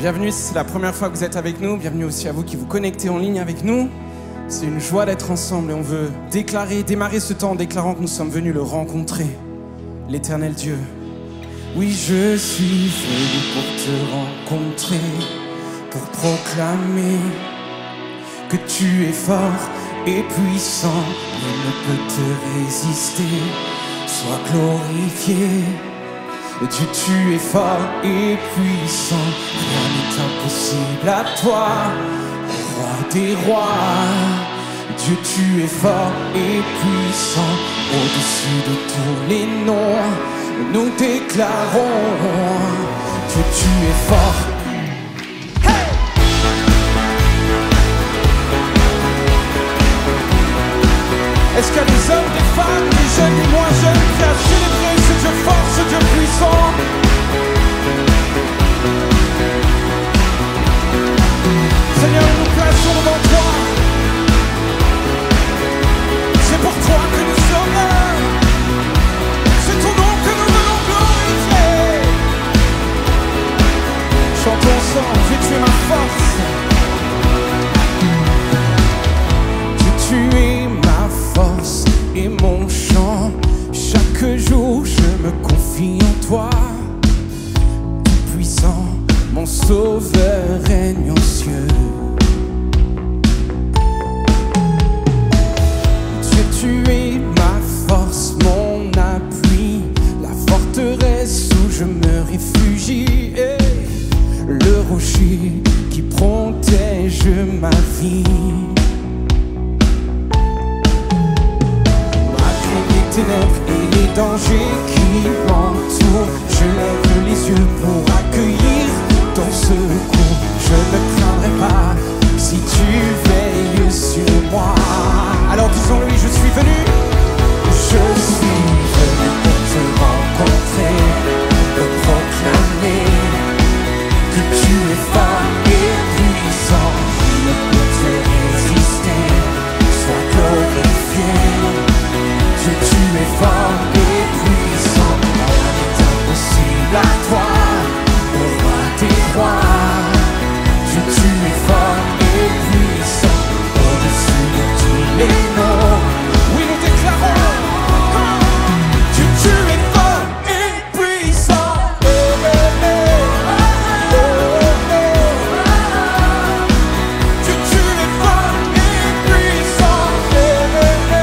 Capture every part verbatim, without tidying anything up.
Bienvenue si c'est la première fois que vous êtes avec nous. Bienvenue aussi à vous qui vous connectez en ligne avec nous. C'est une joie d'être ensemble et on veut déclarer, démarrer ce temps en déclarant que nous sommes venus le rencontrer, l'Éternel Dieu. Oui, je suis venu pour te rencontrer, pour proclamer que tu es fort et puissant, nul ne peut te résister. Sois glorifié, Dieu, tu es fort et puissant, rien n'est impossible à toi, roi des rois. Dieu, tu es fort et puissant, au-dessus de tous les noms, nous déclarons, Dieu, tu es fort. Est-ce qu'il y a des hommes, des femmes, des jeunes, des moins jeunes qui a célébré ce Dieu fort, ce Dieu puissant? Seigneur, nous nous plaçons devant toi. C'est pour toi que nous sommes là. C'est ton nom que nous venons glorifier. Chantons ensemble, Dieu, tu es ma force. Dieu, tu es ma force et mon chant. Chaque jour je me confie en toi. Tout puissant, mon sauveur règne aux cieux. Dieu, tu es ma force, mon appui, la forteresse où je me réfugie, et le rocher qui protège ma vie. Ténèbres et les dangers qui m'entourent, je lève les yeux pour accueillir ton secours. Je ne craindrai pas si tu veilles sur moi. Alors disons-lui, je suis venu, je suis venu pour te rencontrer, pour proclamer que tu es fort et puissant, il ne peut te résister. Sois glorifié. Dieu, tu es fort et puissant, rien n'est impossible à toi, au roi des rois. Dieu, tu es fort et puissant, au-dessus de tous les noms. Oui, nous déclarons, Dieu, tu es fort et puissant. Oh, oh, oh, oh, oh, oh. Dieu, tu es fort et puissant. Oh, oh, oh.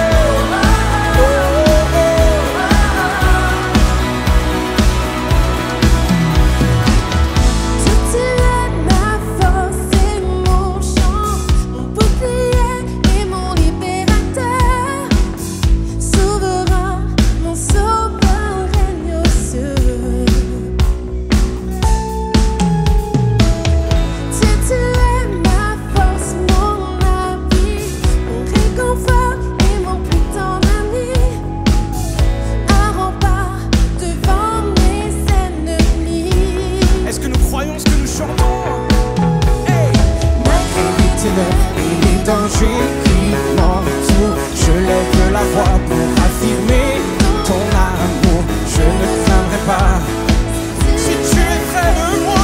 Et les dangers qui m'entourent, je lève la voix pour affirmer ton amour. Je ne craindrai pas si tu es près de moi.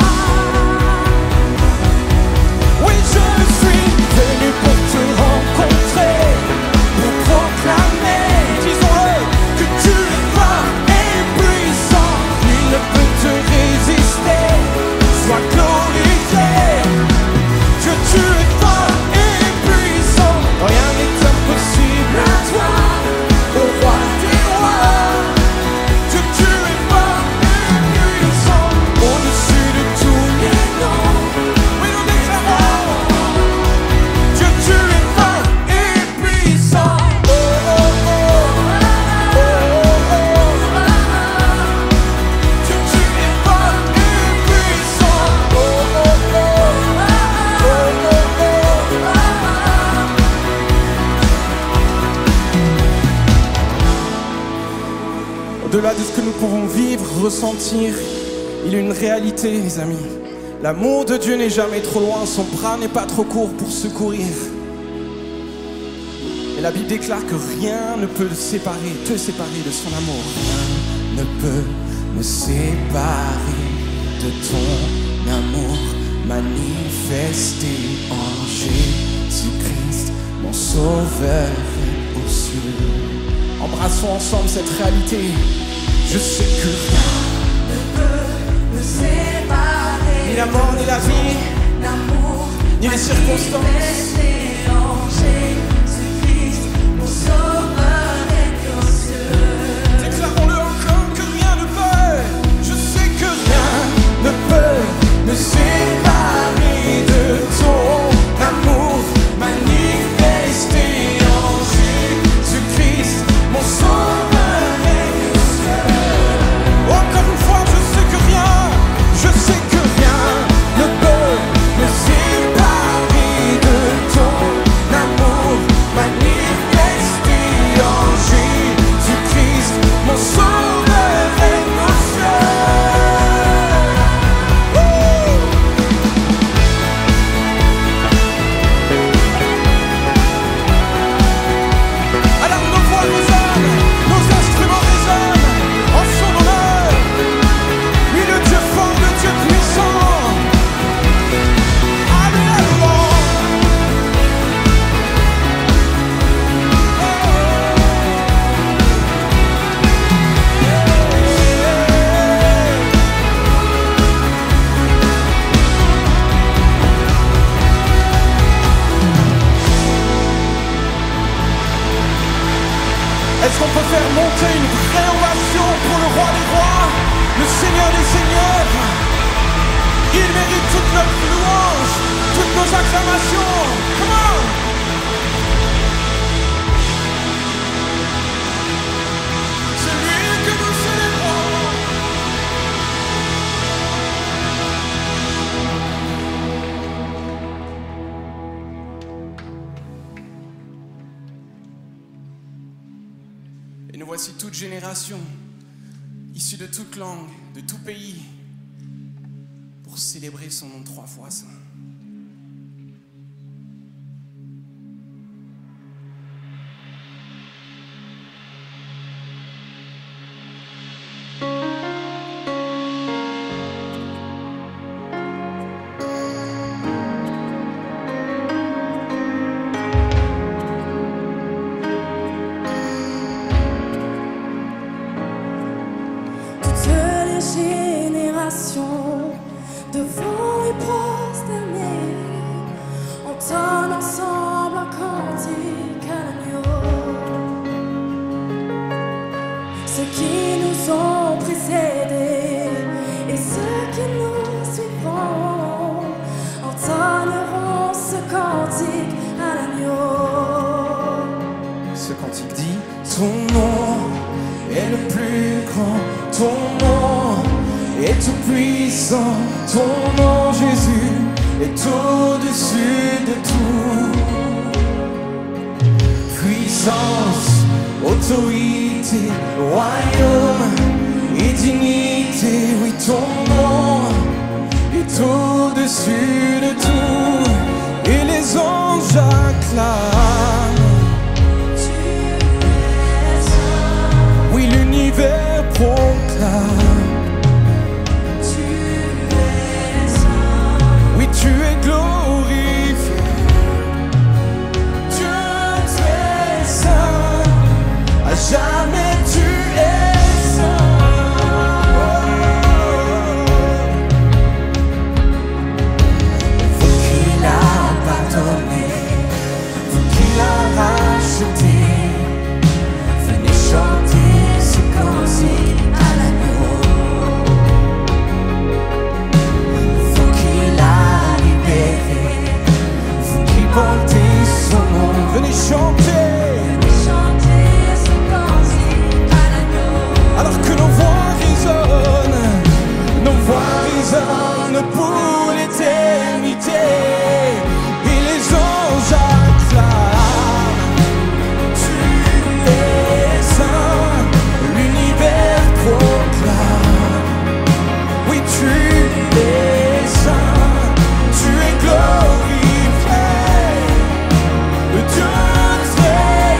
Oui, je suis venu pour te rencontrer, pour proclamer, disons-le, que tu es fort et puissant, nul ne peut te résister. Sois glorifié. Dieu, tu es fort et puissant, rien n'est impossible à toi, au roi des rois. Dieu, tu es fort et puissant, au-dessus de tous les noms. Oui, nous déclarons, Dieu, tu es fort et puissant. Oh, oh, oh, oh, oh, oh. Dieu, tu es fort et puissant. Oh, oh, oh. Au-delà de ce que nous pouvons vivre, ressentir, il y a une réalité, les amis. L'amour de Dieu n'est jamais trop loin, son bras n'est pas trop court pour secourir. Et la Bible déclare que rien ne peut séparer, te séparer de son amour. Rien ne peut me séparer de ton amour manifesté en Jésus-Christ, mon sauveur aux cieux. Embrassons ensemble cette réalité. Je sais que rien ne peut me séparer, ni la mort, ni la vie, l'amour, ni les circonstances. En Jésus-Christ, mon sauveur est aux cieux. Déclarons-le encore que rien ne peut. Je sais que rien ne peut me séparer de ton amour manifesté en Jésus-Christ, mon sauveur est aux cieux. Encore une fois, je sais que rien, je sais que rien ne peut me séparer de ton amour manifesté en Jésus-Christ, mon sauveur est aux cieux. Alors nos voix résonnent, nos instruments résonnent en son honneur. Lui le Dieu fort, le Dieu puissant. Alléluia. Est-ce qu'on peut faire monter une vraie ovation pour le roi des rois, le Seigneur des seigneurs? Il mérite toute notre louange, toutes nos acclamations. Come on! C'est lui que nous célébrons. Et nous voici toute génération, issue de toute langue, de tout pays, pour célébrer son nom trois fois saint. Génération devant les prosternés, entonnent ensemble un cantique à l'agneau. Ceux qui nous ont précédés et ceux qui nous suivront entonneront ce cantique à l'agneau. Ce cantique dit: ton nom est le plus grand, ton nom est tout puissant, ton nom Jésus est au-dessus de tout. Puissance, autorité, royaume et dignité, oui ton nom est au-dessus de tout. Et les anges acclament. Oui, l'univers proclame. Tu es glorifié, Dieu tu es saint, à jamais tu es saint. Vous qu'il a pardonné, vous qu'il a racheté, venez chanter ce cantique à l'agneau. Portez son nom, venez chanter, venez chanter ce cantique à l'agneau. Alors que nos voix résonnent, nos voix résonnent pour l'éternité. Et les anges acclament. Tu es saint, l'univers proclame. Oui, tu es saint, tu es glorifié. Dieu très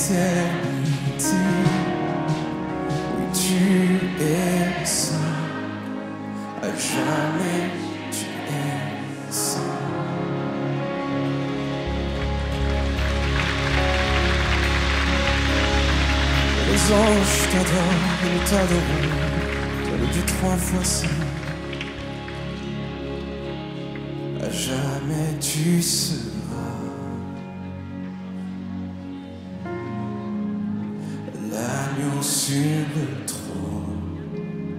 l'éternité. Oui, tu es saint, à jamais tu es saint. Les anges t'adorent et nous t'adorons, toi le Dieu trois fois saint. À jamais tu seras l'agneau sur le trône.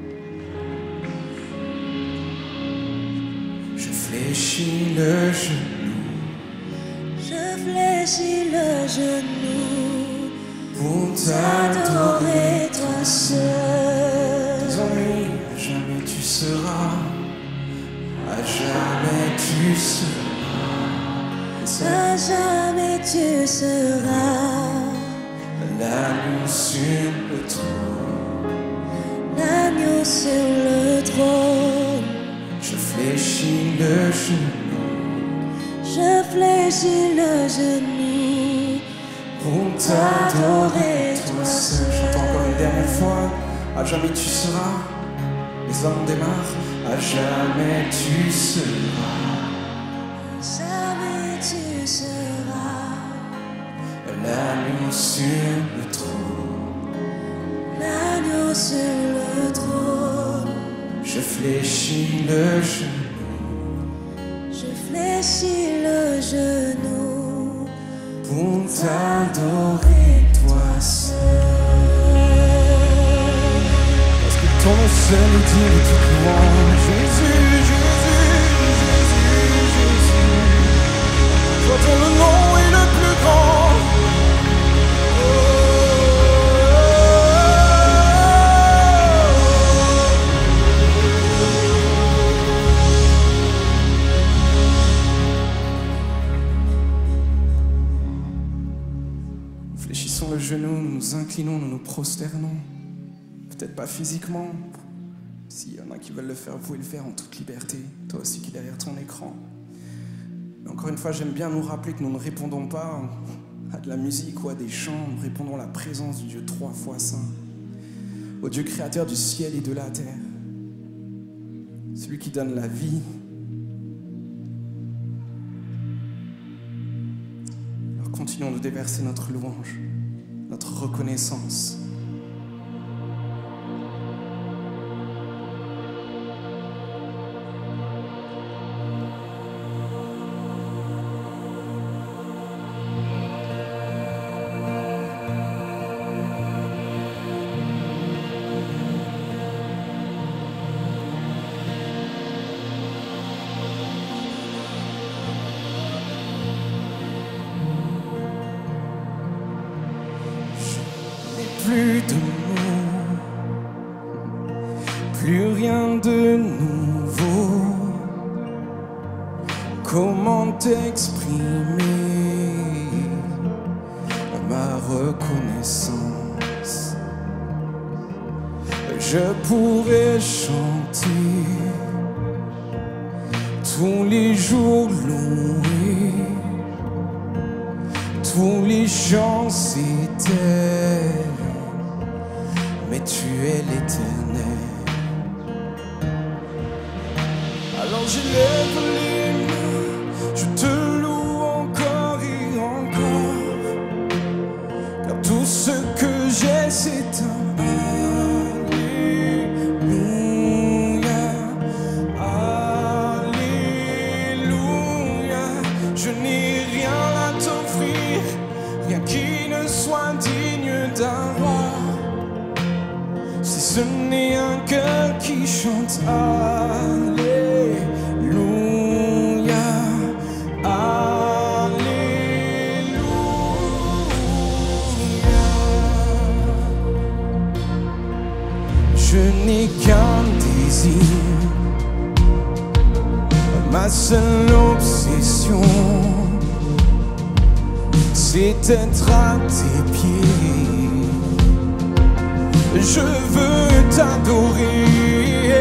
Je fléchis le genou, Je fléchis le genou pour t'adorer, t'adorer, toi seul. Désormais, à jamais tu seras, à jamais tu seras, À jamais tu seras l'agneau sur le trône. l'agneau sur le trône. Je fléchis le genou Je fléchis le genou pour t'adorer, toi seul. Chante encore une dernière fois. À jamais tu seras. Les hommes démarrent. À jamais tu seras Jamais tu seras l'agneau sur le trône. l'agneau sur le trône. Je fléchis le genou Je fléchis le genou pour t'adorer, toi seul. Parce que ton seul est digne de toute louange. Jésus, Jésus, Jésus, Jésus. Toi ton nom est le plus grand. Nous fléchissons le genou, nous nous inclinons, nous nous prosternons. Peut-être pas physiquement. S'il y en a qui veulent le faire, vous pouvez le faire en toute liberté. Toi aussi qui es derrière ton écran. Mais encore une fois, j'aime bien nous rappeler que nous ne répondons pas à de la musique ou à des chants. Nous répondons à la présence du Dieu trois fois saint. Au Dieu créateur du ciel et de la terre. Celui qui donne la vie. Alors continuons de déverser notre louange, notre reconnaissance. Plus de mots, plus rien de nouveau. Comment t'exprimer ma reconnaissance? Je pourrais chanter tous les jours louer, tous les chants s'éteignent. Mais tu es l'éternel. Alors j'élève les mains, je te loue encore et encore, car tout ce que j'ai c'est un Alléluia, Alléluia. Je n'ai rien à t'offrir, rien qui ne soit digne d'un roi. Si ce n'est un cœur qui chante Alléluia, Alléluia. Je n'ai qu'un désir, ma seule obsession, c'est être à tes pieds. Je veux t'adorer.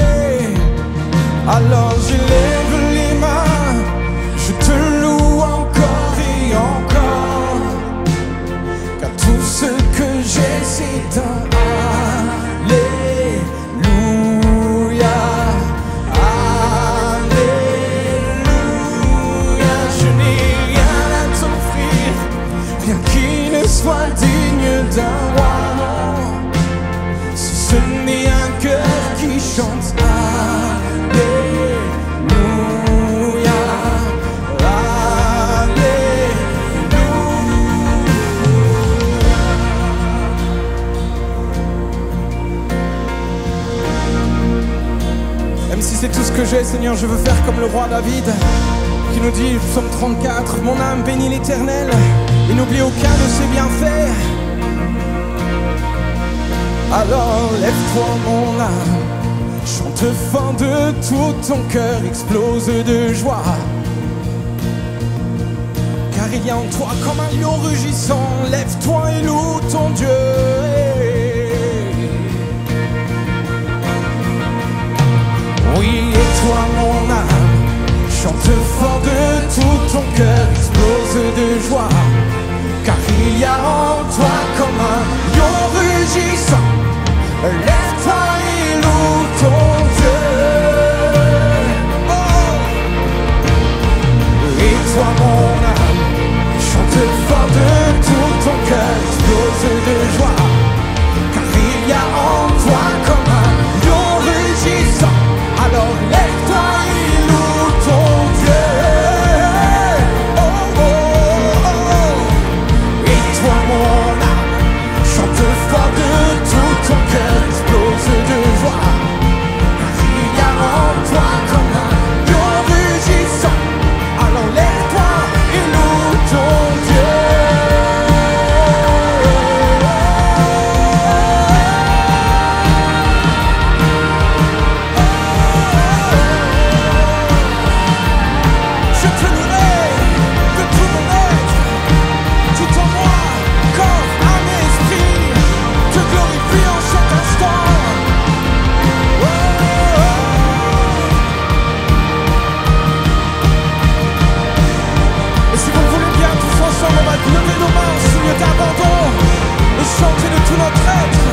Alors je lève les mains, je te loue encore et encore, car chante Alléluia, Alléluia. Même si c'est tout ce que j'ai, Seigneur, je veux faire comme le roi David, qui nous dit, psaume trente-quatre, mon âme bénit l'Éternel et n'oublie aucun de ses bienfaits. Alors lève-toi mon âme, chante fort de tout ton cœur, explose de joie. Car il y a en toi comme un lion rugissant, lève-toi et loue ton Dieu. Oui, et toi mon âme, chante fort de tout ton cœur, explose de joie. Car il y a en toi comme un lion rugissant, lève-toi et loue ton Dieu. Oh. Et toi mon âme, chante fort de tout ton cœur, explose de joie. Car il y a en toi comme un lion rugissant, alors lève-toi et loue ton Dieu. Oh, oh, oh. Et toi mon âme, chante fort de tout ton cœur, explose de joie. Car il y a en toi comme un lion rugissant, alors lève-toi et loue ton Dieu. Je te louerai de tout mon être, tout en moi, corps, âme et esprit, te glorifie en cet instant. Oh, oh, oh. Et si vous voulez bien, tous ensemble, on va lever nos mains en signe d'abandon et chanter de tout notre être.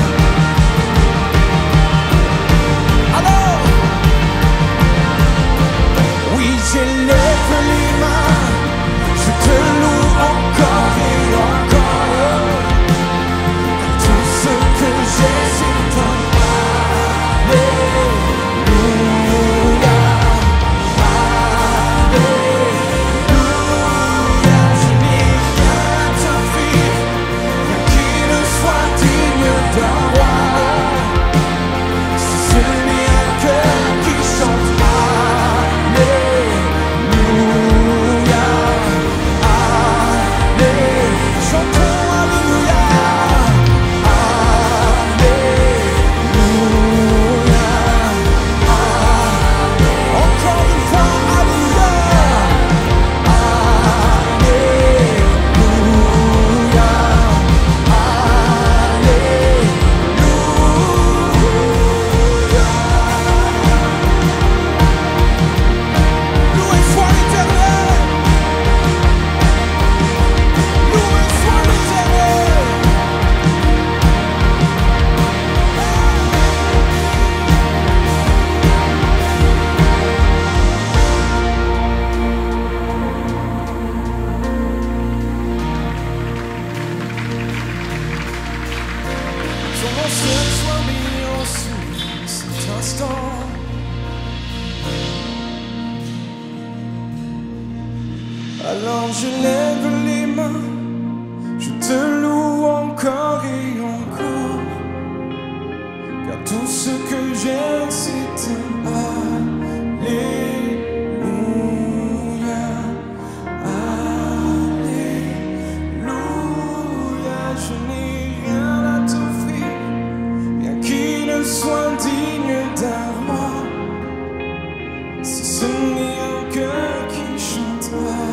Alors, oui, j'élève les mains, je te loue encore et encore. Tout ce que j'ai, c'est toi. Alléluia, Alléluia. Je n'ai rien à t'offrir, rien qui ne soit digne d'un roi. Si ce n'est un cœur qui chante Alléluia, Alléluia. Chantons Alléluia, Alléluia, Alléluia. Encore une fois Alléluia, Alléluia, Alléluia. Loué soit l'Éternel, loué soit l'Éternel. Son nom seul soit béni en cet instant. Alors je lève les mains, je te loue encore et encore. Car tout ce que j'ai, c'est un Alléluia, Alléluia. Je n'ai rien à t'offrir, rien qui ne soit digne d'un roi. Si ce n'est un cœur qui chante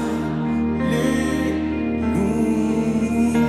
Alléluia,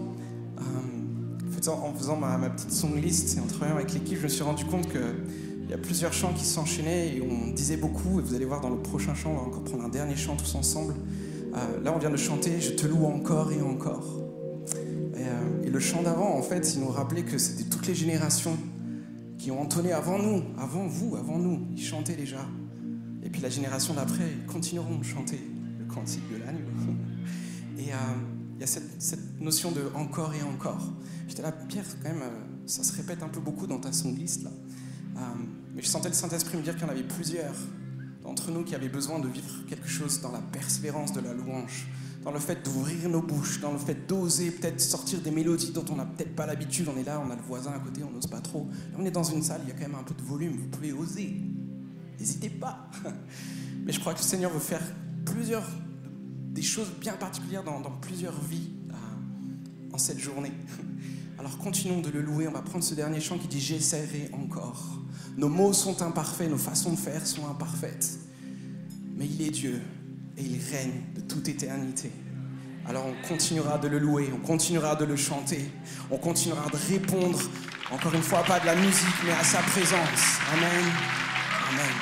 en faisant ma, ma petite song list et en travaillant avec l'équipe, je me suis rendu compte qu'il y a plusieurs chants qui s'enchaînaient et on disait beaucoup, et vous allez voir dans le prochain chant, on va encore prendre un dernier chant tous ensemble. Euh, là on vient de chanter « Je te loue encore et encore ». Et, euh, et le chant d'avant, en fait, il nous rappelait que c'était toutes les générations qui ont entonné avant nous, avant vous, avant nous, ils chantaient déjà. Et puis la génération d'après, ils continueront de chanter le cantique de l'agneau. Et il euh, y a cette, cette notion de « encore et encore ». J'étais là, Pierre, quand même, euh, ça se répète un peu beaucoup dans ta songlist, là. Euh, mais je sentais le Saint-Esprit me dire qu'il y en avait plusieurs d'entre nous qui avaient besoin de vivre quelque chose dans la persévérance de la louange, dans le fait d'ouvrir nos bouches, dans le fait d'oser peut-être sortir des mélodies dont on n'a peut-être pas l'habitude. On est là, on a le voisin à côté, on n'ose pas trop. Là, on est dans une salle, il y a quand même un peu de volume, vous pouvez oser. N'hésitez pas. Mais je crois que le Seigneur veut faire plusieurs, des choses bien particulières dans, dans plusieurs vies euh, en cette journée. Alors continuons de le louer, on va prendre ce dernier chant qui dit « J'essaierai encore ». Nos mots sont imparfaits, nos façons de faire sont imparfaites. Mais il est Dieu et il règne de toute éternité. Alors on continuera de le louer, on continuera de le chanter, on continuera de répondre, encore une fois, pas de la musique, mais à sa présence. Amen. Amen.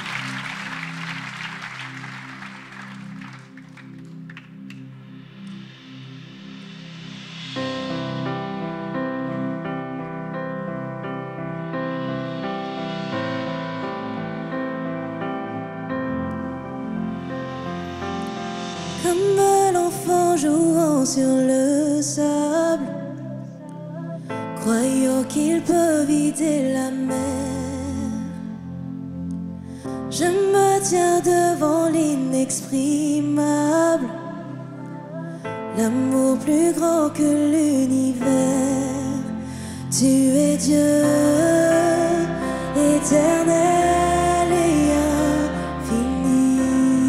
Comme l'enfant jouant sur le sable, croyant qu'il peut vider la mer, je me tiens devant l'inexprimable, l'amour plus grand que l'univers. Tu es Dieu, éternel et infini.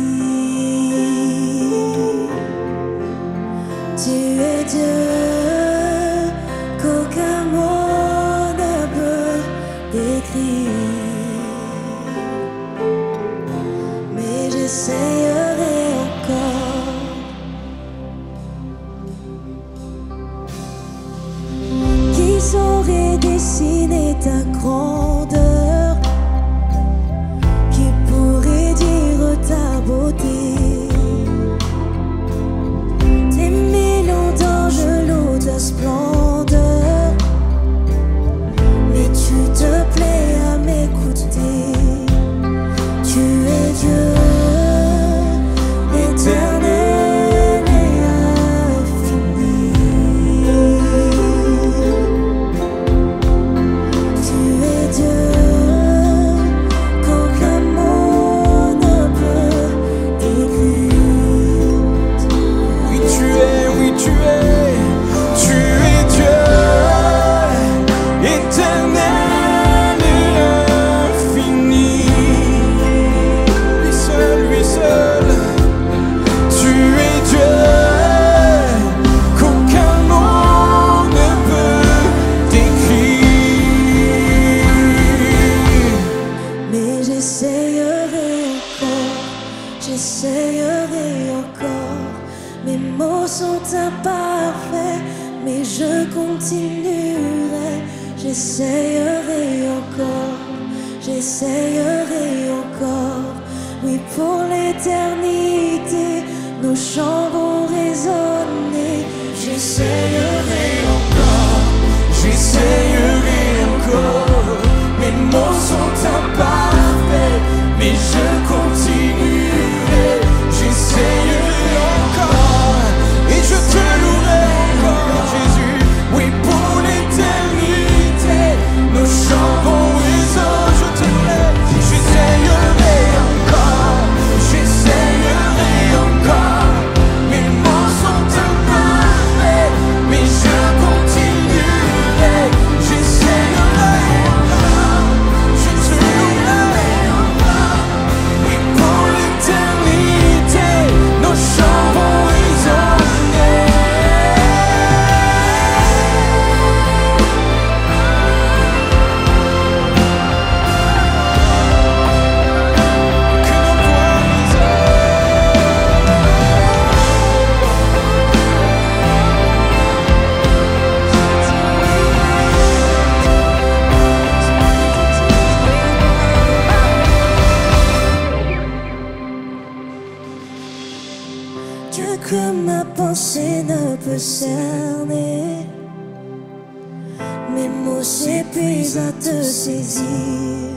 Tu es Dieu qu'aucun mot ne peut décrire. Mais j'essayerai encore. Qui saurait dessiner ta grandeur? Qui pourrait dire ta beauté? Ta splendeur, mais tu te plais à m'écouter. Tu es Dieu, éternel et infini. Tu es Dieu qu'aucun mot ne peut décrire. Oui, tu es, oui, tu es. J'essayerai encore, mes mots sont imparfaits, mais je continuerai. J'essayerai encore, j'essayerai encore. Oui, pour l'éternité, nos chants vont résonner. J'essayerai encore, j'essayerai encore. Mes mots sont imparfaits, mais je continuerai. J'essayerai encore et je te louerai encore, Jésus. Oui, pour l'éternité, nos chants vont résonner. Je te louerai, j'essayerai. que ma pensée ne peut cerner. Mes mots s'épuisent à te saisir.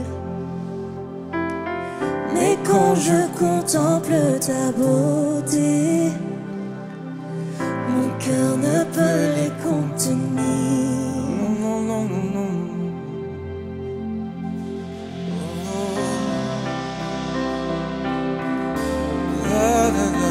Mais quand je contemple ta beauté, mon cœur ne peut les contenir. Non, non, non, non, non. La, la, la.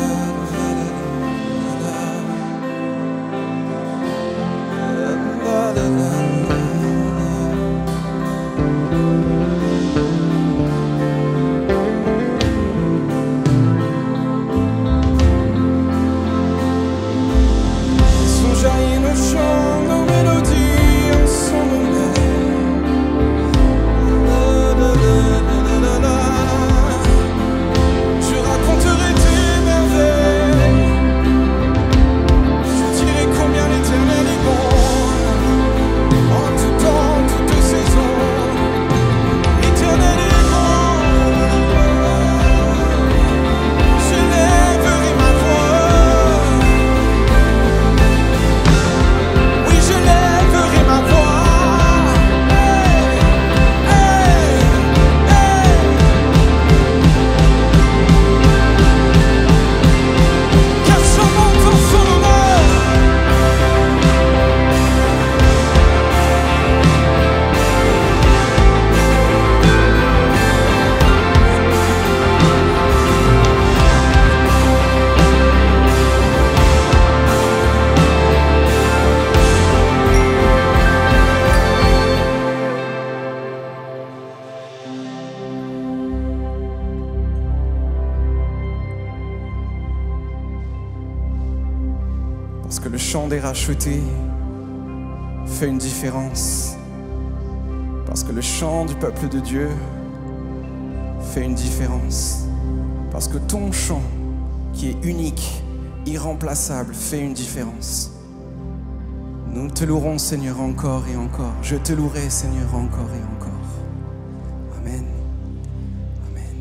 Parce que le chant des rachetés fait une différence. Parce que le chant du peuple de Dieu fait une différence. Parce que ton chant, qui est unique, irremplaçable, fait une différence. Nous te louerons, Seigneur, encore et encore. Je te louerai, Seigneur, encore et encore. Amen. Amen.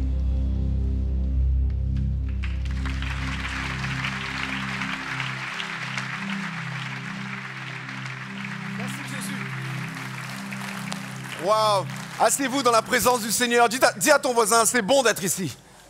Merci Jésus. Waouh. Asseyez-vous dans la présence du Seigneur. Dis à, dis à ton voisin, c'est bon d'être ici.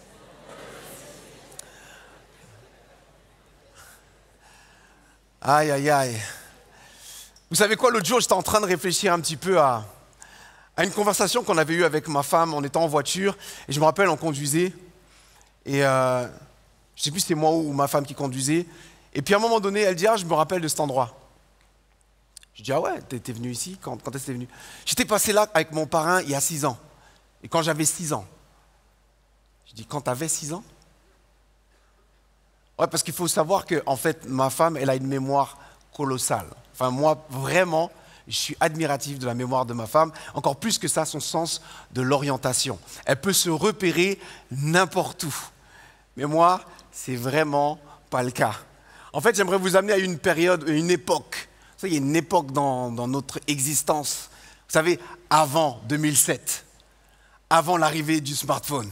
Aïe, aïe, aïe. Vous savez quoi, l'autre jour, j'étais en train de réfléchir un petit peu à, à une conversation qu'on avait eue avec ma femme en étant en voiture. Et je me rappelle, on conduisait. Et euh, je ne sais plus si c'était moi ou ma femme qui conduisait. Et puis à un moment donné, elle dit, ah, je me rappelle de cet endroit. Je dis, ah ouais, t'es venu ici? Quand, quand est-ce que t'es venu? J'étais passé là avec mon parrain il y a six ans. Et quand j'avais six ans. Je dis, quand t'avais six ans? Ouais, parce qu'il faut savoir que, en fait, ma femme, elle a une mémoire colossale. Enfin, moi, vraiment, je suis admiratif de la mémoire de ma femme. Encore plus que ça, son sens de l'orientation. Elle peut se repérer n'importe où. Mais moi, c'est vraiment pas le cas. En fait, j'aimerais vous amener à une période, une époque. Vous savez, il y a une époque dans, dans notre existence. Vous savez, avant deux mille sept, avant l'arrivée du smartphone.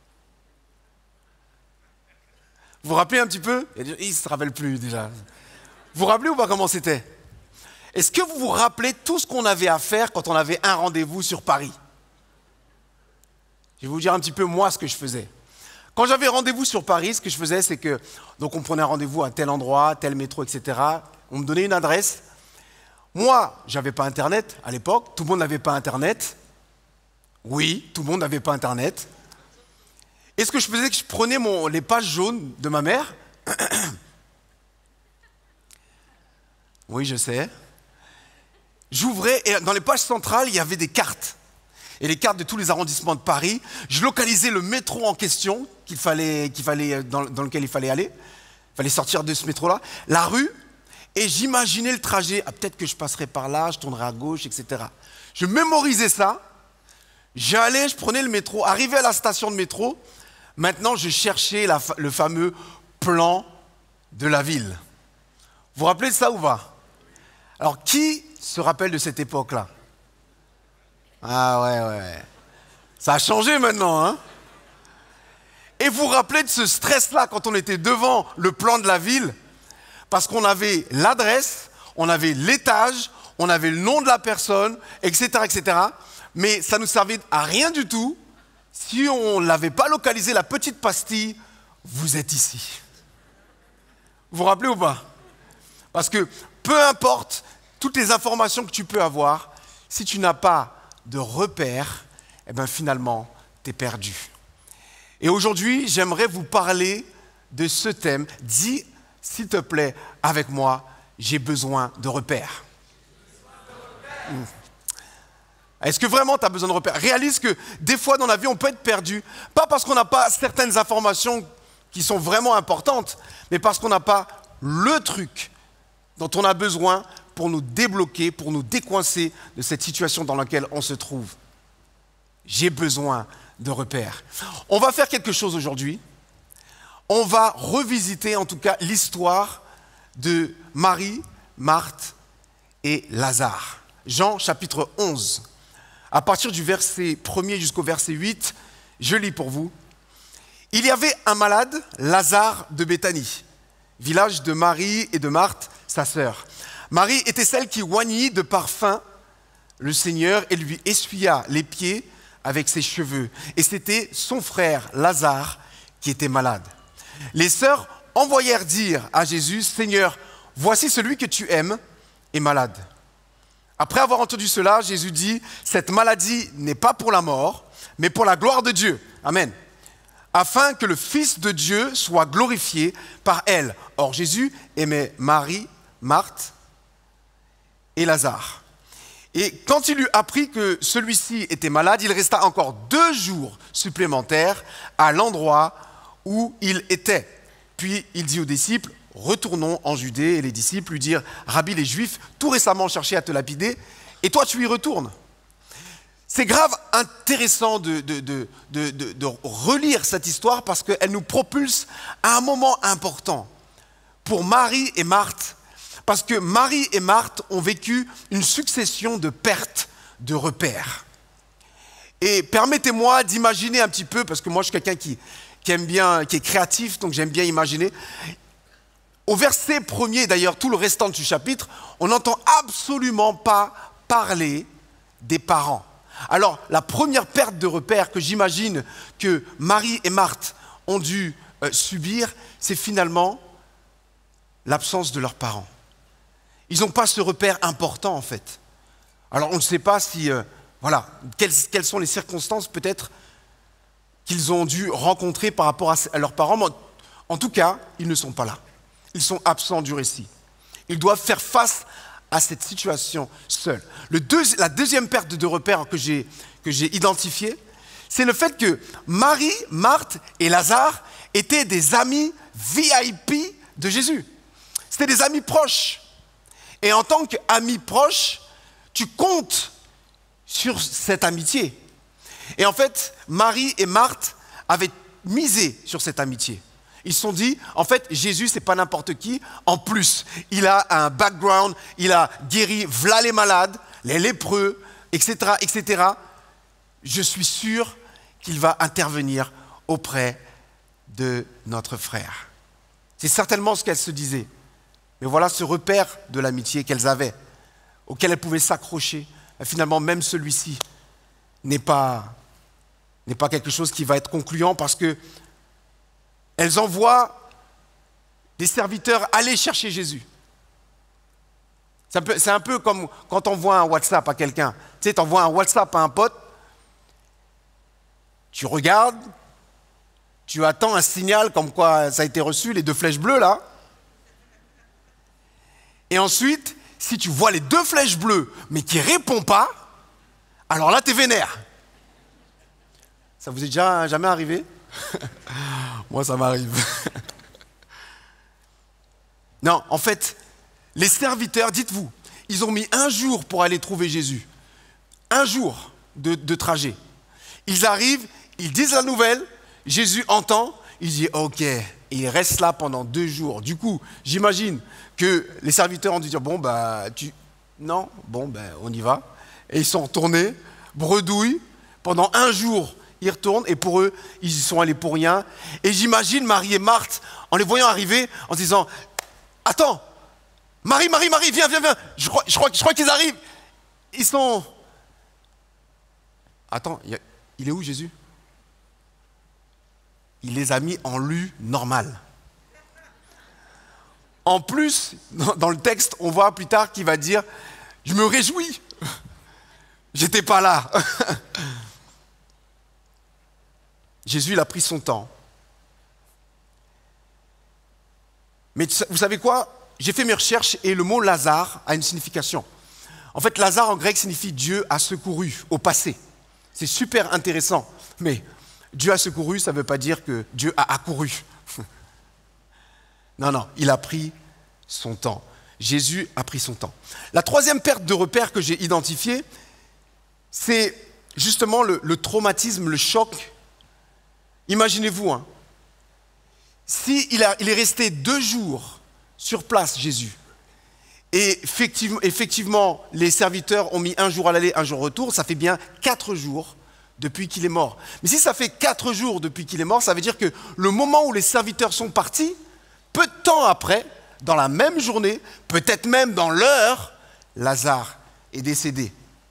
Vous vous rappelez un petit peu? Il ne se rappelle plus déjà. Vous vous rappelez ou pas comment c'était? Est-ce que vous vous rappelez tout ce qu'on avait à faire quand on avait un rendez-vous sur Paris? Je vais vous dire un petit peu moi ce que je faisais. Quand j'avais rendez-vous sur Paris, ce que je faisais, c'est que donc on prenait un rendez-vous à tel endroit, tel métro, et cetera. On me donnait une adresse. Moi, je n'avais pas Internet à l'époque. Tout le monde n'avait pas Internet. Oui, tout le monde n'avait pas Internet. Et ce que je faisais, c'est que je prenais mon, les pages jaunes de ma mère. Oui, je sais. J'ouvrais et dans les pages centrales, il y avait des cartes. Et les cartes de tous les arrondissements de Paris. Je localisais le métro en question qu'il fallait, qu'il fallait, dans, dans lequel il fallait aller. Il fallait sortir de ce métro-là. La rue. Et j'imaginais le trajet. Ah, peut-être que je passerai par là, je tournerai à gauche, et cetera. Je mémorisais ça. J'allais, je prenais le métro. Arrivé à la station de métro, maintenant, je cherchais la, le fameux plan de la ville. Vous vous rappelez de ça ou pas? Alors, qui se rappelle de cette époque-là? Ah ouais, ouais. Ça a changé maintenant, hein? Et Et vous vous rappelez de ce stress-là quand on était devant le plan de la ville? Parce qu'on avait l'adresse, on avait l'étage, on avait le nom de la personne, et cetera, et cetera. Mais ça ne nous servait à rien du tout si on n'avait pas localisé la petite pastille. Vous êtes ici. Vous vous rappelez ou pas? Parce que peu importe toutes les informations que tu peux avoir, si tu n'as pas de repère, eh bien finalement, tu es perdu. Et aujourd'hui, j'aimerais vous parler de ce thème. Dis, s'il te plaît, avec moi, j'ai besoin de repères. Mmh. Est-ce que vraiment tu as besoin de repères? Réalise que des fois dans la vie, on peut être perdu, pas parce qu'on n'a pas certaines informations qui sont vraiment importantes, mais parce qu'on n'a pas le truc dont on a besoin pour nous débloquer, pour nous décoincer de cette situation dans laquelle on se trouve. J'ai besoin de repères. On va faire quelque chose aujourd'hui. On va revisiter en tout cas l'histoire de Marie, Marthe et Lazare. Jean chapitre onze. À partir du verset premier jusqu'au verset huit, je lis pour vous. Il y avait un malade, Lazare de Béthanie, village de Marie et de Marthe, sa sœur. Marie était celle qui oignit de parfum le Seigneur et lui essuya les pieds avec ses cheveux. Et c'était son frère Lazare qui était malade. Les sœurs envoyèrent dire à Jésus, « Seigneur, voici celui que tu aimes est malade. » Après avoir entendu cela, Jésus dit, « Cette maladie n'est pas pour la mort, mais pour la gloire de Dieu. » Amen. Afin que le Fils de Dieu soit glorifié par elle. Or, Jésus aimait Marie, Marthe et Lazare. Et quand il eut appris que celui-ci était malade, il resta encore deux jours supplémentaires à l'endroit où il était. Puis il dit aux disciples, « Retournons en Judée. » Et les disciples lui dirent, « Rabbi, les Juifs, tout récemment cherchaient à te lapider, et toi tu y retournes. » C'est grave intéressant de, de, de, de, de, de relire cette histoire parce qu'elle nous propulse à un moment important pour Marie et Marthe. Parce que Marie et Marthe ont vécu une succession de pertes de repères. Et permettez-moi d'imaginer un petit peu, parce que moi je suis quelqu'un qui, qui aime bien, qui est créatif, donc j'aime bien imaginer. Au verset premier, d'ailleurs tout le restant du chapitre, on n'entend absolument pas parler des parents. Alors la première perte de repères que j'imagine que Marie et Marthe ont dû euh, subir, c'est finalement l'absence de leurs parents. Ils n'ont pas ce repère important en fait. Alors on ne sait pas si, euh, voilà, quelles, quelles sont les circonstances peut-être qu'ils ont dû rencontrer par rapport à, à leurs parents. Mais en tout cas, ils ne sont pas là. Ils sont absents du récit. Ils doivent faire face à cette situation seuls. Le deux, la deuxième perte de repères que j'ai, que j'ai identifiée, c'est le fait que Marie, Marthe et Lazare étaient des amis V I P de Jésus. C'était des amis proches. Et en tant qu'ami proche, tu comptes sur cette amitié. Et en fait, Marie et Marthe avaient misé sur cette amitié. Ils se sont dit, en fait, Jésus, c'est pas n'importe qui. En plus, il a un background, il a guéri v'là les malades, les lépreux, et cetera, et cetera. Je suis sûr qu'il va intervenir auprès de notre frère. C'est certainement ce qu'elles se disaient. Mais voilà ce repère de l'amitié qu'elles avaient, auquel elles pouvaient s'accrocher. Et finalement, même celui-ci n'est pas, n'est pas quelque chose qui va être concluant parce que elles envoient des serviteurs aller chercher Jésus. C'est un peu, c'est un peu comme quand on envoie un WhatsApp à quelqu'un. Tu sais, tu envoies un WhatsApp à un pote, tu regardes, tu attends un signal comme quoi ça a été reçu, les deux flèches bleues là. Et ensuite, si tu vois les deux flèches bleues, mais qui ne répondent pas, alors là, tu es vénère. Ça vous est déjà jamais arrivé? Moi, ça m'arrive. Non, en fait, les serviteurs, dites-vous, ils ont mis un jour pour aller trouver Jésus. Un jour de, de trajet. Ils arrivent, ils disent la nouvelle, Jésus entend, il dit « Ok ». Et il reste là pendant deux jours. Du coup, j'imagine que les serviteurs ont dû dire « Bon, bah, tu... Non, bon, ben, on y va. » Et ils sont retournés, bredouilles. Pendant un jour, ils retournent et pour eux, ils y sont allés pour rien. Et j'imagine Marie et Marthe, en les voyant arriver, en se disant « Attends, Marie, Marie, Marie, viens, viens, viens, je crois, je crois, je crois qu'ils arrivent. » Ils sont... Attends, il, y a... il est où Jésus? Il les a mis en lu normal. En plus, dans le texte, on voit plus tard qu'il va dire « Je me réjouis, j'étais pas là. » Jésus, il a pris son temps. Mais vous savez quoi? J'ai fait mes recherches et le mot Lazare a une signification. En fait, Lazare en grec signifie Dieu a secouru au passé. C'est super intéressant. Mais Dieu a secouru, ça ne veut pas dire que Dieu a accouru. Non, non, il a pris son temps. Jésus a pris son temps. La troisième perte de repère que j'ai identifiée, c'est justement le, le traumatisme, le choc. Imaginez-vous, hein, si il, a, il est resté deux jours sur place, Jésus, et effectivement, effectivement, les serviteurs ont mis un jour à l'aller, un jour au retour, ça fait bien quatre jours depuis qu'il est mort. Mais si ça fait quatre jours depuis qu'il est mort, ça veut dire que le moment où les serviteurs sont partis, peu de temps après, dans la même journée, peut-être même dans l'heure, Lazare est décédé.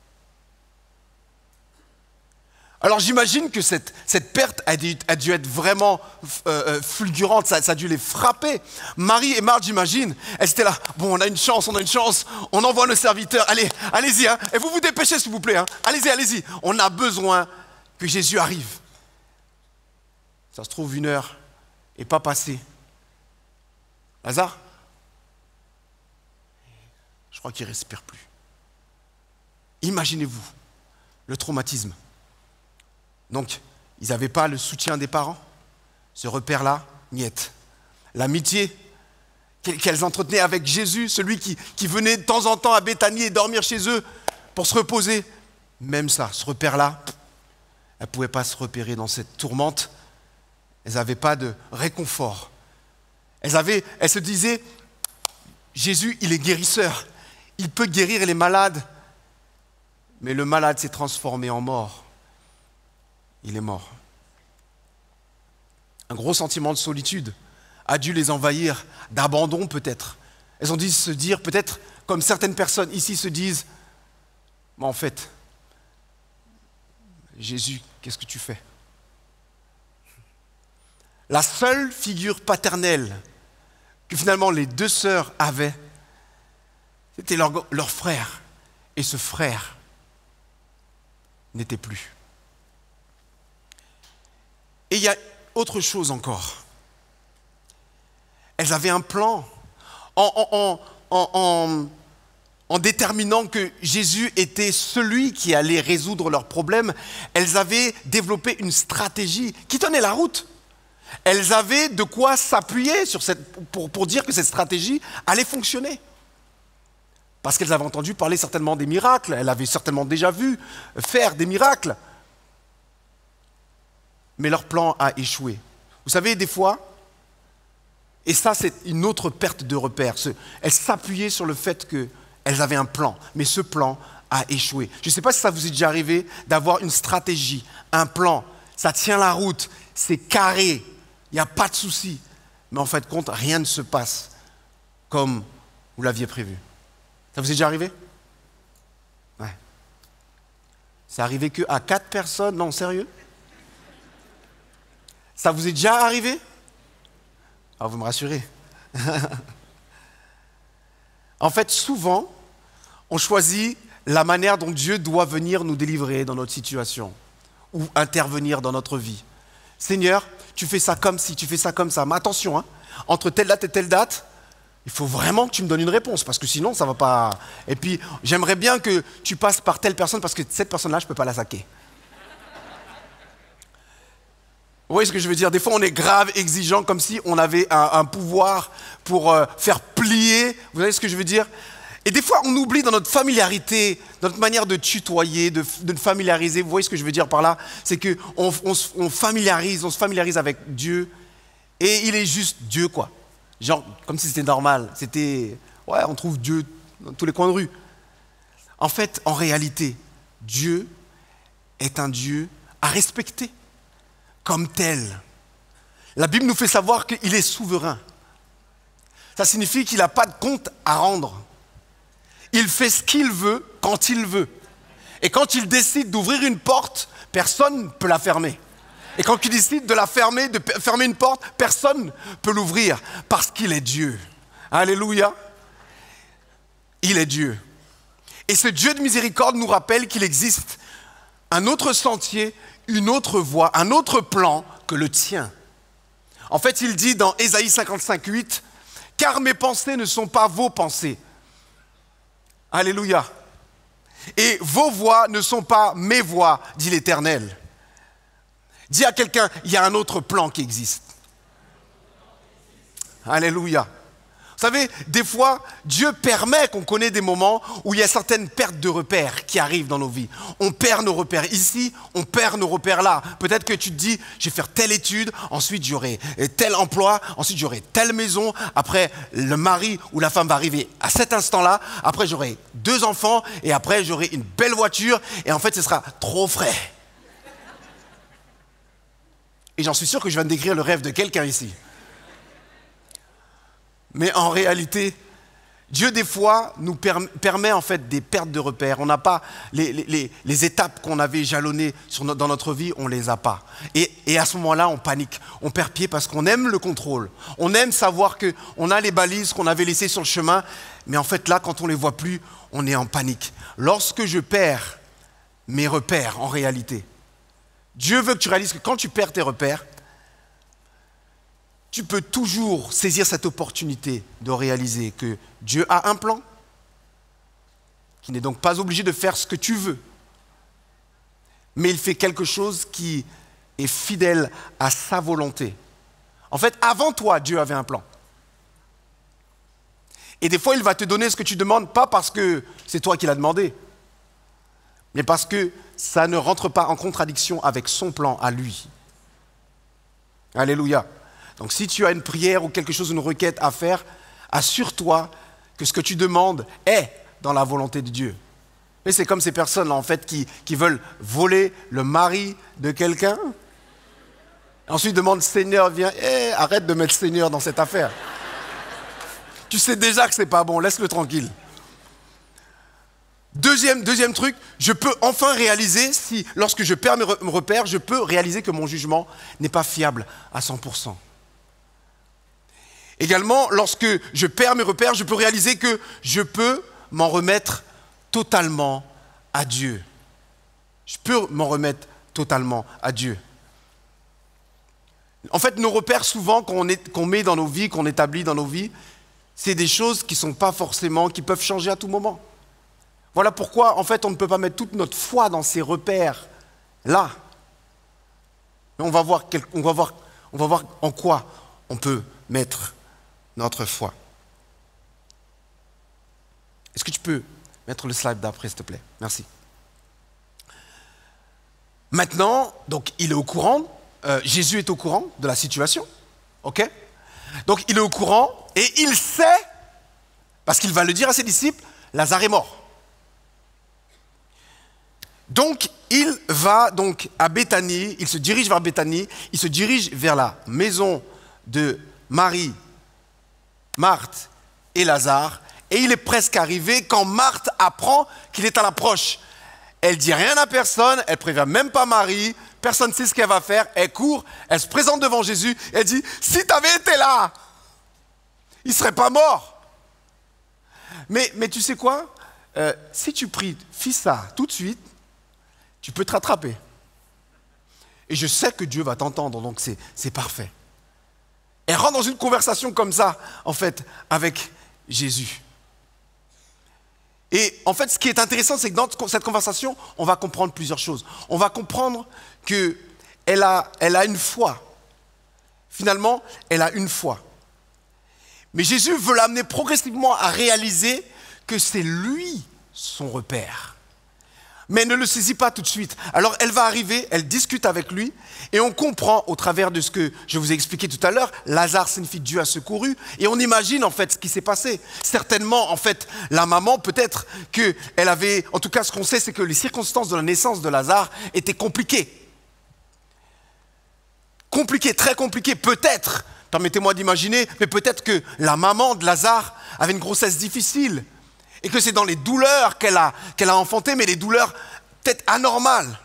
Alors j'imagine que cette, cette perte a dû, a dû être vraiment euh, fulgurante, ça, ça a dû les frapper. Marie et Marthe, j'imagine, elles étaient là, bon on a une chance, on a une chance, on envoie nos serviteurs, allez, allez-y, hein, et vous vous dépêchez s'il vous plaît, hein, allez-y, allez-y, on a besoin que Jésus arrive. Ça se trouve une heure n'est pas passée. Lazare, je crois qu'il ne respire plus. Imaginez-vous le traumatisme. Donc, ils n'avaient pas le soutien des parents. Ce repère-là, niet. L'amitié qu'elles entretenaient avec Jésus, celui qui, qui venait de temps en temps à Béthanie et dormir chez eux pour se reposer. Même ça, ce repère-là, elles ne pouvaient pas se repérer dans cette tourmente. Elles n'avaient pas de réconfort. Elles, avaient, elles se disaient, Jésus, il est guérisseur. Il peut guérir les malades. Mais le malade s'est transformé en mort. Il est mort. Un gros sentiment de solitude a dû les envahir, d'abandon peut-être. Elles ont dû se dire, peut-être comme certaines personnes ici se disent, mais en fait, Jésus, qu'est-ce que tu fais? La seule figure paternelle que finalement les deux sœurs avaient, c'était leur, leur frère. Et ce frère n'était plus. Et il y a autre chose encore. Elles avaient un plan en, en, en, en, en déterminant que Jésus était celui qui allait résoudre leurs problèmes. Elles avaient développé une stratégie qui tenait la route. Elles avaient de quoi s'appuyer sur cette, pour, pour dire que cette stratégie allait fonctionner. Parce qu'elles avaient entendu parler certainement des miracles, elles avaient certainement déjà vu faire des miracles. Mais leur plan a échoué. Vous savez, des fois, et ça c'est une autre perte de repère, elles s'appuyaient sur le fait qu'elles avaient un plan, mais ce plan a échoué. Je ne sais pas si ça vous est déjà arrivé d'avoir une stratégie, un plan, ça tient la route, c'est carré, il n'y a pas de souci, mais en fait, compte, rien ne se passe comme vous l'aviez prévu. Ça vous est déjà arrivé? Ouais. C'est arrivé qu'à quatre personnes, non, sérieux? Ça vous est déjà arrivé? Ah, vous me rassurez. En fait, souvent, on choisit la manière dont Dieu doit venir nous délivrer dans notre situation ou intervenir dans notre vie. Seigneur, tu fais ça comme ci, tu fais ça comme ça. Mais attention, hein, entre telle date et telle date, il faut vraiment que tu me donnes une réponse parce que sinon, ça ne va pas... Et puis, j'aimerais bien que tu passes par telle personne parce que cette personne-là, je ne peux pas la saquer. Vous voyez ce que je veux dire? Des fois, on est grave exigeant comme si on avait un, un pouvoir pour euh, faire plier. Vous voyez ce que je veux dire? Et des fois, on oublie dans notre familiarité, notre manière de tutoyer, de, de familiariser. Vous voyez ce que je veux dire par là? C'est qu'on on, on familiarise, on se familiarise avec Dieu et il est juste Dieu, quoi. Genre, comme si c'était normal. C'était, ouais, on trouve Dieu dans tous les coins de rue. En fait, en réalité, Dieu est un Dieu à respecter comme tel. La Bible nous fait savoir qu'il est souverain. Ça signifie qu'il n'a pas de compte à rendre. Il fait ce qu'il veut, quand il veut. Et quand il décide d'ouvrir une porte, personne ne peut la fermer. Et quand il décide de la fermer, de fermer une porte, personne ne peut l'ouvrir parce qu'il est Dieu. Alléluia. Il est Dieu. Et ce Dieu de miséricorde nous rappelle qu'il existe un autre sentier, une autre voie, un autre plan que le tien. En fait, il dit dans Ésaïe cinquante-cinq, huit, « Car mes pensées ne sont pas vos pensées. » Alléluia. Et vos voix ne sont pas mes voix, dit l'Éternel. Dis à quelqu'un, il y a un autre plan qui existe. Alléluia. Vous savez, des fois, Dieu permet qu'on connaisse des moments où il y a certaines pertes de repères qui arrivent dans nos vies. On perd nos repères ici, on perd nos repères là. Peut-être que tu te dis, je vais faire telle étude, ensuite j'aurai tel emploi, ensuite j'aurai telle maison, après le mari ou la femme va arriver à cet instant-là, après j'aurai deux enfants et après j'aurai une belle voiture et en fait ce sera trop frais. Et j'en suis sûr que je viens de décrire le rêve de quelqu'un ici. Mais en réalité, Dieu des fois nous permet en fait des pertes de repères. On n'a pas les, les, les étapes qu'on avait jalonnées sur no, dans notre vie, on ne les a pas. Et, et à ce moment-là, on panique, on perd pied parce qu'on aime le contrôle. On aime savoir qu'on a les balises qu'on avait laissées sur le chemin, mais en fait là, quand on ne les voit plus, on est en panique. Lorsque je perds mes repères, en réalité, Dieu veut que tu réalises que quand tu perds tes repères, tu peux toujours saisir cette opportunité de réaliser que Dieu a un plan, qui n'est donc pas obligé de faire ce que tu veux, mais il fait quelque chose qui est fidèle à sa volonté. En fait, avant toi, Dieu avait un plan. Et des fois, il va te donner ce que tu demandes, pas parce que c'est toi qui l'as demandé, mais parce que ça ne rentre pas en contradiction avec son plan à lui. Alléluia. Donc si tu as une prière ou quelque chose, une requête à faire, assure-toi que ce que tu demandes est dans la volonté de Dieu. Mais c'est comme ces personnes-là, en fait, qui, qui veulent voler le mari de quelqu'un. Ensuite, demandent, Seigneur, viens, hey, arrête de mettre Seigneur dans cette affaire. Tu sais déjà que c'est pas bon, laisse-le tranquille. Deuxième, deuxième truc, je peux enfin réaliser, si lorsque je perds mes repères, je peux réaliser que mon jugement n'est pas fiable à cent pour cent. Également, lorsque je perds mes repères, je peux réaliser que je peux m'en remettre totalement à Dieu. Je peux m'en remettre totalement à Dieu. En fait, nos repères, souvent, qu'on est, qu'on met dans nos vies, qu'on établit dans nos vies, c'est des choses qui ne sont pas forcément, qui peuvent changer à tout moment. Voilà pourquoi, en fait, on ne peut pas mettre toute notre foi dans ces repères-là. Mais on va voir, quel, on va voir, on va voir en quoi on peut mettre notre foi. Est-ce que tu peux mettre le slide d'après, s'il te plaît? Merci. Maintenant, donc, il est au courant, euh, Jésus est au courant de la situation, ok? Donc, il est au courant et il sait, parce qu'il va le dire à ses disciples, Lazare est mort. Donc, il va donc à Béthanie, il se dirige vers Béthanie, il se dirige vers la maison de Marie, Marthe et Lazare, et il est presque arrivé quand Marthe apprend qu'il est à l'approche. Elle ne dit rien à personne, elle ne prévient même pas Marie, personne ne sait ce qu'elle va faire, elle court, elle se présente devant Jésus, elle dit « Si tu avais été là, il ne serait pas mort !» Mais, mais tu sais quoi, euh, si tu pries « Fais ça tout de suite », tu peux te rattraper. Et je sais que Dieu va t'entendre, donc c'est, c'est parfait. Elle rentre dans une conversation comme ça, en fait, avec Jésus. Et en fait, ce qui est intéressant, c'est que dans cette conversation, on va comprendre plusieurs choses. On va comprendre qu'elle a, elle a une foi. Finalement, elle a une foi. Mais Jésus veut l'amener progressivement à réaliser que c'est lui son repère. Mais elle ne le saisit pas tout de suite. Alors elle va arriver, elle discute avec lui, et on comprend au travers de ce que je vous ai expliqué tout à l'heure, Lazare signifie Dieu a secouru, et on imagine en fait ce qui s'est passé. Certainement, en fait, la maman, peut-être qu'elle avait, en tout cas ce qu'on sait, c'est que les circonstances de la naissance de Lazare étaient compliquées. compliqué, très compliqué. Peut-être, permettez-moi d'imaginer, mais peut-être que la maman de Lazare avait une grossesse difficile et que c'est dans les douleurs qu'elle a, qu'elle a enfanté, mais des douleurs peut-être anormales.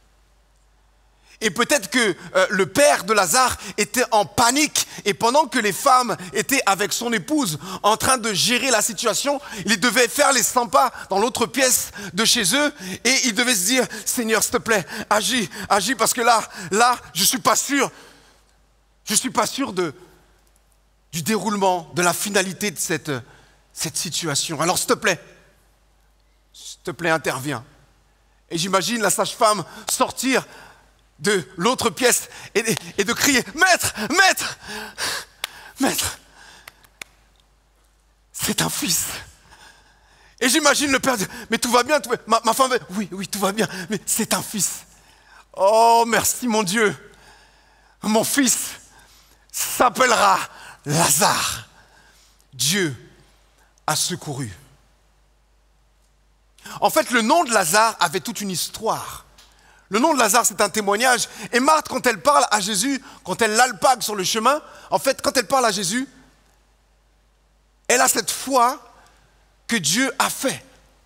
Et peut-être que euh, le père de Lazare était en panique et pendant que les femmes étaient avec son épouse en train de gérer la situation, il devait faire les cent pas dans l'autre pièce de chez eux et il devait se dire « Seigneur, s'il te plaît, agis, agis parce que là, là, je ne suis pas sûr, je ne suis pas sûr de, du déroulement, de la finalité de cette, cette situation. Alors s'il te plaît, s'il te plaît, interviens. » Et j'imagine la sage-femme sortir de l'autre pièce et, et de crier « Maître, maître, maître, c'est un fils. » Et j'imagine le père dire « Mais tout va bien, tout va... Ma, ma femme, oui, oui, tout va bien, mais c'est un fils. Oh, merci mon Dieu. Mon fils s'appellera Lazare. Dieu a secouru. » En fait, le nom de Lazare avait toute une histoire. Le nom de Lazare, c'est un témoignage. Et Marthe, quand elle parle à Jésus, quand elle l'alpague sur le chemin, en fait, quand elle parle à Jésus, elle a cette foi que Dieu a fait.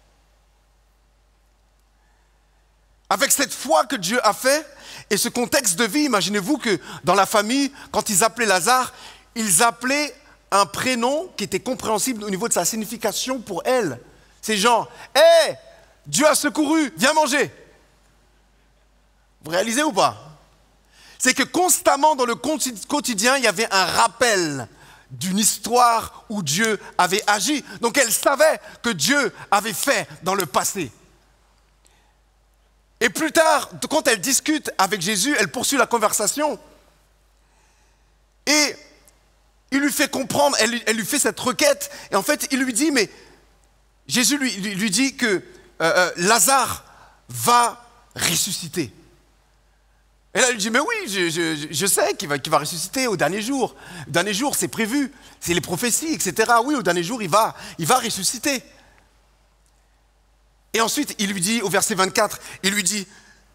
Avec cette foi que Dieu a fait, et ce contexte de vie, imaginez-vous que dans la famille, quand ils appelaient Lazare, ils appelaient un prénom qui était compréhensible au niveau de sa signification pour elle. C'est genre, hé, hey, Dieu a secouru, viens manger. Vous réalisez ou pas? C'est que constamment dans le quotidien, il y avait un rappel d'une histoire où Dieu avait agi. Donc elle savait que Dieu avait fait dans le passé. Et plus tard, quand elle discute avec Jésus, elle poursuit la conversation. Et il lui fait comprendre, elle, elle lui fait cette requête. Et en fait, il lui dit, mais Jésus lui, lui, lui dit que euh, euh, Lazare va ressusciter. Et là, il dit, mais oui, je, je, je sais qu'il va, qu'il va ressusciter au dernier jour. Au dernier jour, c'est prévu, c'est les prophéties, et cetera. Oui, au dernier jour, il va, il va ressusciter. Et ensuite, il lui dit, au verset vingt-quatre, il lui dit,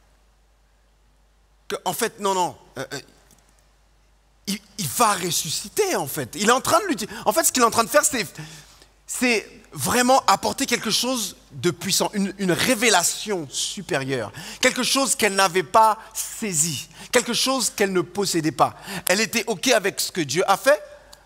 qu'en fait, non, non, euh, il, il va ressusciter, en fait. Il est en train de lui dire, en fait, ce qu'il est en train de faire, c'est, c'est vraiment apporter quelque chose de puissant, une, une révélation supérieure, quelque chose qu'elle n'avait pas saisi, quelque chose qu'elle ne possédait pas. Elle était OK avec ce que Dieu a fait.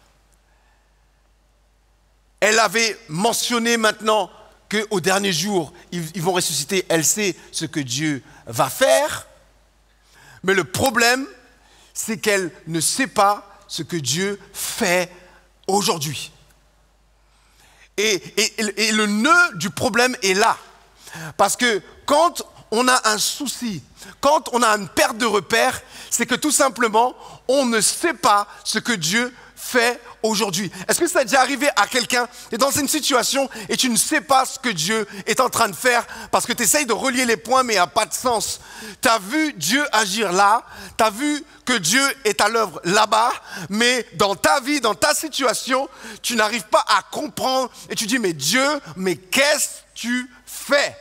Elle avait mentionné maintenant qu'au dernier jour, ils, ils vont ressusciter. Elle sait ce que Dieu va faire. Mais le problème, c'est qu'elle ne sait pas ce que Dieu fait aujourd'hui. Et, et, et le nœud du problème est là. Parce que quand on a un souci, quand on a une perte de repère, c'est que tout simplement, on ne sait pas ce que Dieu fait aujourd'hui. Est-ce que ça est déjà arrivé à quelqu'un? Tu es dans une situation et tu ne sais pas ce que Dieu est en train de faire parce que tu essayes de relier les points mais il n'y a pas de sens. Tu as vu Dieu agir là, tu as vu que Dieu est à l'œuvre là-bas, mais dans ta vie, dans ta situation, tu n'arrives pas à comprendre et tu dis mais Dieu, mais qu'est-ce que tu fais?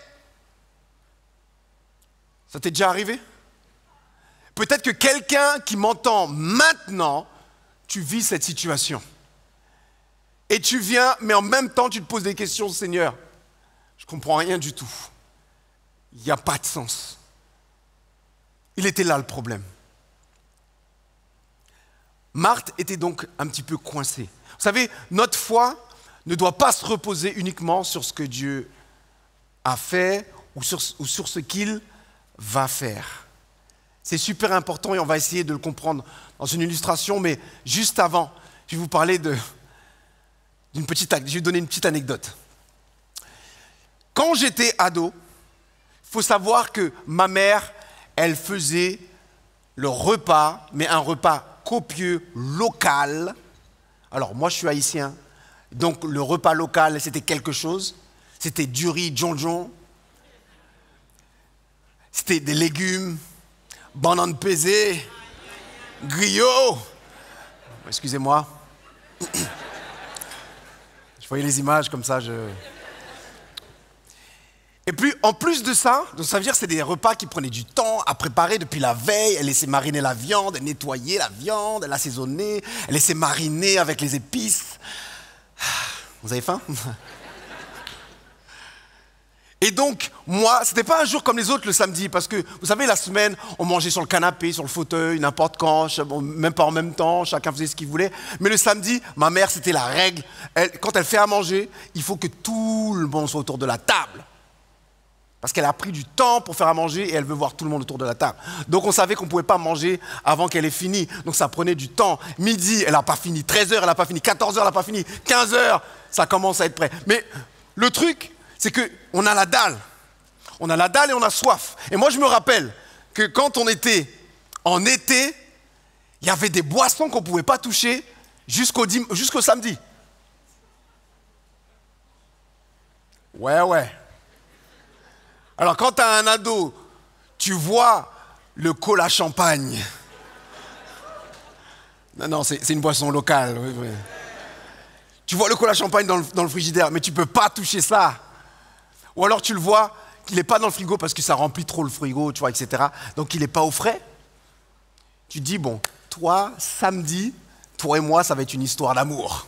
Ça t'est déjà arrivé? Peut-être que quelqu'un qui m'entend maintenant, tu vis cette situation. Et tu viens, mais en même temps, tu te poses des questions, Seigneur. Je ne comprends rien du tout. Il n'y a pas de sens. Il était là le problème. Marthe était donc un petit peu coincée. Vous savez, notre foi ne doit pas se reposer uniquement sur ce que Dieu a fait ou sur, ou sur ce qu'il va faire. C'est super important et on va essayer de le comprendre dans une illustration, mais juste avant, je vais vous parler de, d'une petite, je vais vous donner une petite anecdote. Quand j'étais ado, il faut savoir que ma mère, elle faisait le repas, mais un repas copieux, local. Alors moi je suis haïtien, donc le repas local c'était quelque chose. C'était du riz, djonjon, c'était des légumes, bananes pesées, griot. Excusez-moi. Je voyais les images comme ça. Je... Et puis, en plus de ça, donc ça veut dire que c'est des repas qui prenaient du temps à préparer depuis la veille. Elle laissait mariner la viande, elle nettoyait la viande, elle l'assaisonnait, elle laissait mariner avec les épices. Vous avez faim? Et donc, moi, c'était pas un jour comme les autres le samedi, parce que, vous savez, la semaine, on mangeait sur le canapé, sur le fauteuil, n'importe quand, même pas en même temps, chacun faisait ce qu'il voulait. Mais le samedi, ma mère, c'était la règle. Elle, quand elle fait à manger, il faut que tout le monde soit autour de la table. Parce qu'elle a pris du temps pour faire à manger et elle veut voir tout le monde autour de la table. Donc on savait qu'on ne pouvait pas manger avant qu'elle ait fini. Donc ça prenait du temps. Midi, elle n'a pas fini. treize heures, elle n'a pas fini. quatorze heures, elle n'a pas fini. quinze heures, ça commence à être prêt. Mais le truc, c'est qu'on a la dalle. On a la dalle et on a soif. Et moi, je me rappelle que quand on était en été, il y avait des boissons qu'on ne pouvait pas toucher jusqu'au, dim- jusqu'au samedi. Ouais, ouais. Alors, quand tu as un ado, tu vois le cola champagne. Non, non, c'est, c'est une boisson locale. Oui, oui. Tu vois le cola champagne dans le, dans le frigidaire, mais tu ne peux pas toucher ça. Ou alors tu le vois qu'il n'est pas dans le frigo parce que ça remplit trop le frigo, tu vois, et cetera. Donc il n'est pas au frais. Tu te dis, bon, toi, samedi, toi et moi, ça va être une histoire d'amour.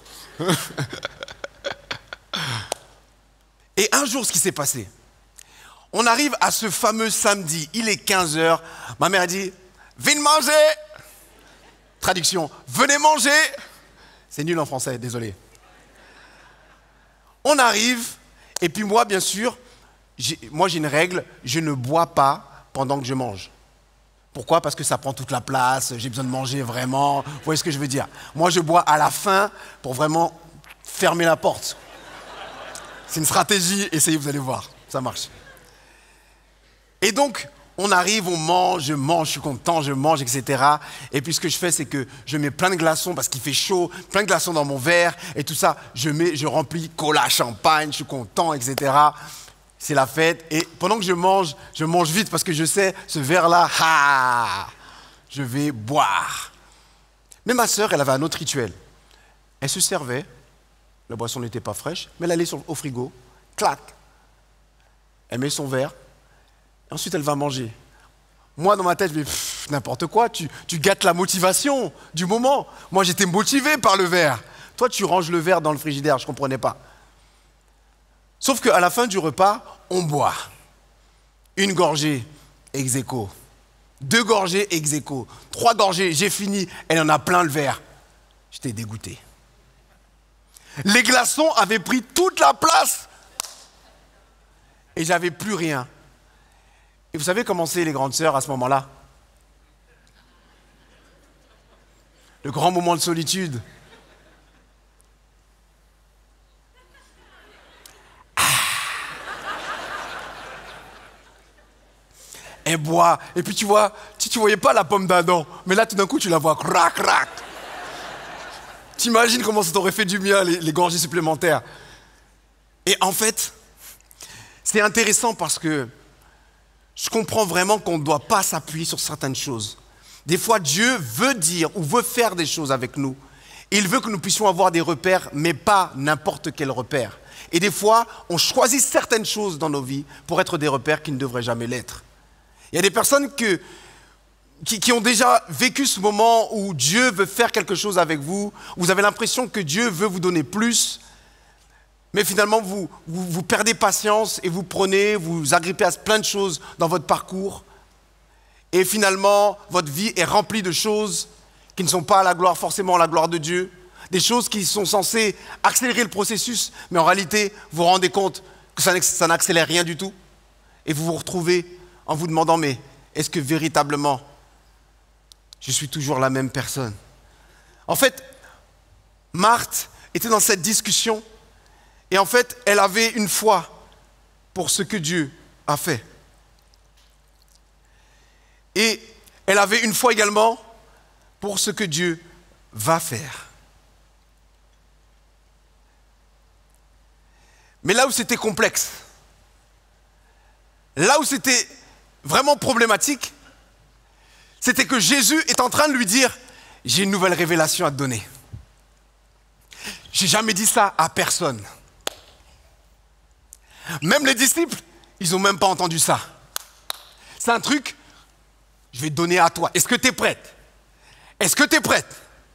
Et un jour, ce qui s'est passé, on arrive à ce fameux samedi, il est quinze heures, ma mère a dit, viens manger. Traduction, venez manger. C'est nul en français, désolé. On arrive, et puis moi, bien sûr, j'ai, moi j'ai une règle, je ne bois pas pendant que je mange. Pourquoi? Parce que ça prend toute la place, j'ai besoin de manger vraiment, vous voyez ce que je veux dire? Moi je bois à la fin pour vraiment fermer la porte. C'est une stratégie, essayez, vous allez voir, ça marche. Et donc, on arrive, on mange, je mange, je suis content, je mange, et cetera. Et puis ce que je fais, c'est que je mets plein de glaçons parce qu'il fait chaud, plein de glaçons dans mon verre et tout ça. Je mets, je remplis cola, champagne, je suis content, et cetera. C'est la fête. Et pendant que je mange, je mange vite parce que je sais, ce verre-là, ah, je vais boire. Mais ma sœur, elle avait un autre rituel. Elle se servait, la boisson n'était pas fraîche, mais elle allait sur, au frigo, clac. Elle met son verre. Ensuite, elle va manger. Moi, dans ma tête, je vais, pff, n'importe quoi, tu, tu gâtes la motivation du moment. Moi, j'étais motivé par le verre. Toi, tu ranges le verre dans le frigidaire, je ne comprenais pas. Sauf qu'à la fin du repas, on boit. Une gorgée, ex aequo. Deux gorgées, ex aequo. Trois gorgées, j'ai fini, elle en a plein le verre. J'étais dégoûté. Les glaçons avaient pris toute la place. Et j'avais plus rien. Et vous savez comment c'est les grandes sœurs à ce moment-là? Le grand moment de solitude. Ah. Elle boit. Et puis tu vois, tu ne voyais pas la pomme d'Adam. Mais là, tout d'un coup, tu la vois crac, crac. T'imagines comment ça t'aurait fait du bien, les, les gorgées supplémentaires. Et en fait, c'est intéressant parce que je comprends vraiment qu'on ne doit pas s'appuyer sur certaines choses. Des fois, Dieu veut dire ou veut faire des choses avec nous. Il veut que nous puissions avoir des repères, mais pas n'importe quel repère. Et des fois, on choisit certaines choses dans nos vies pour être des repères qui ne devraient jamais l'être. Il y a des personnes que, qui, qui ont déjà vécu ce moment où Dieu veut faire quelque chose avec vous. Vous avez l'impression que Dieu veut vous donner plus. Mais finalement, vous, vous, vous perdez patience et vous prenez, vous agrippez à plein de choses dans votre parcours. Et finalement, votre vie est remplie de choses qui ne sont pas à la gloire, forcément à la gloire de Dieu. Des choses qui sont censées accélérer le processus, mais en réalité, vous vous rendez compte que ça, ça n'accélère rien du tout. Et vous vous retrouvez en vous demandant, mais est-ce que véritablement, je suis toujours la même personne? En fait, Marthe était dans cette discussion. Et en fait, elle avait une foi pour ce que Dieu a fait. Et elle avait une foi également pour ce que Dieu va faire. Mais là où c'était complexe, là où c'était vraiment problématique, c'était que Jésus est en train de lui dire, j'ai une nouvelle révélation à te donner. J'ai jamais dit ça à personne. Même les disciples, ils n'ont même pas entendu ça. C'est un truc, je vais te donner à toi. Est-ce que tu es prête? Est-ce que tu es prête?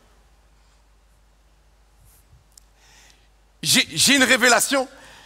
J'ai, j'ai une révélation.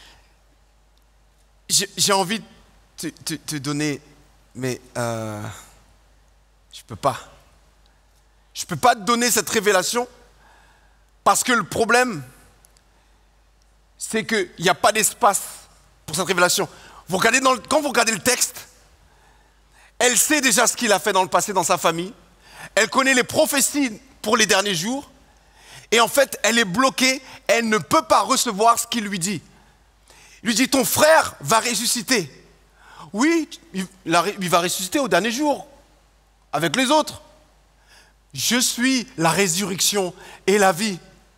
J'ai, j'ai envie de te, te, te donner, mais euh, je ne peux pas. Je ne peux pas te donner cette révélation parce que le problème, c'est qu'il n'y a pas d'espace pour cette révélation. Vous regardez dans le, quand vous regardez le texte, elle sait déjà ce qu'il a fait dans le passé dans sa famille. Elle connaît les prophéties pour les derniers jours. Et en fait, elle est bloquée. Elle ne peut pas recevoir ce qu'il lui dit. Il lui dit, ton frère va ressusciter. Oui, il, il va ressusciter au dernier jour, avec les autres. Je suis la résurrection et la vie.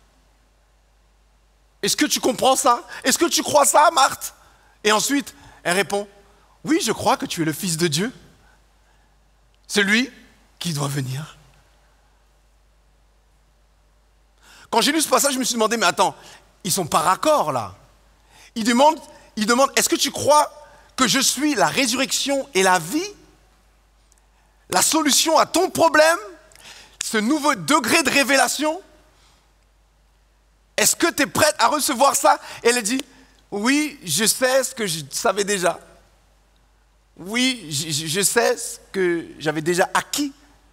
Est-ce que tu comprends ça? Est-ce que tu crois ça, Marthe? Et ensuite, elle répond, oui, je crois que tu es le Fils de Dieu. Celui qui doit venir. Quand j'ai lu ce passage, je me suis demandé, mais attends, ils sont pas raccords là. Ils demandent, ils demandent, est-ce que tu crois que je suis la résurrection et la vie? La solution à ton problème? Ce nouveau degré de révélation? Est-ce que tu es prête à recevoir ça? Et elle dit, oui, je sais ce que je savais déjà. Oui, je, je sais ce que j'avais déjà acquis.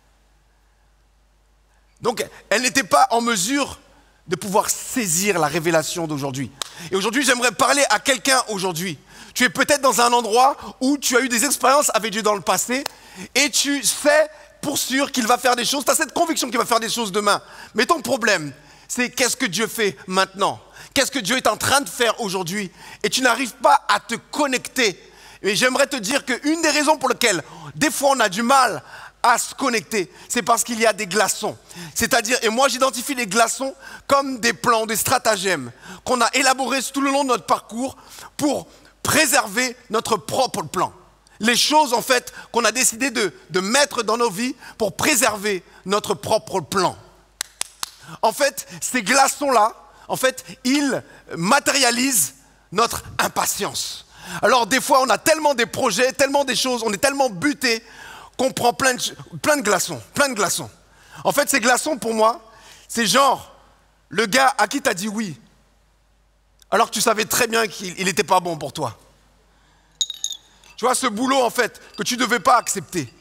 Donc, elle n'était pas en mesure de pouvoir saisir la révélation d'aujourd'hui. Et aujourd'hui, j'aimerais parler à quelqu'un aujourd'hui. Tu es peut-être dans un endroit où tu as eu des expériences avec Dieu dans le passé et tu sais pour sûr qu'il va faire des choses. Tu as cette conviction qu'il va faire des choses demain. Mais ton problème, c'est qu'est-ce que Dieu fait maintenant? Qu'est-ce que Dieu est en train de faire aujourd'hui? Et tu n'arrives pas à te connecter. Et j'aimerais te dire qu'une des raisons pour lesquelles des fois on a du mal à se connecter, c'est parce qu'il y a des glaçons. C'est-à-dire, et moi j'identifie les glaçons comme des plans, des stratagèmes qu'on a élaborés tout le long de notre parcours pour préserver notre propre plan. Les choses en fait qu'on a décidé de, de mettre dans nos vies pour préserver notre propre plan. En fait, ces glaçons-là, en fait, ils matérialisent notre impatience. Alors des fois, on a tellement des projets, tellement des choses, on est tellement buté qu'on prend plein de, plein de glaçons, plein de glaçons. En fait, ces glaçons, pour moi, c'est genre le gars à qui tu as dit oui, alors que tu savais très bien qu'il n'était pas bon pour toi. Tu vois, ce boulot, en fait, que tu ne devais pas accepter,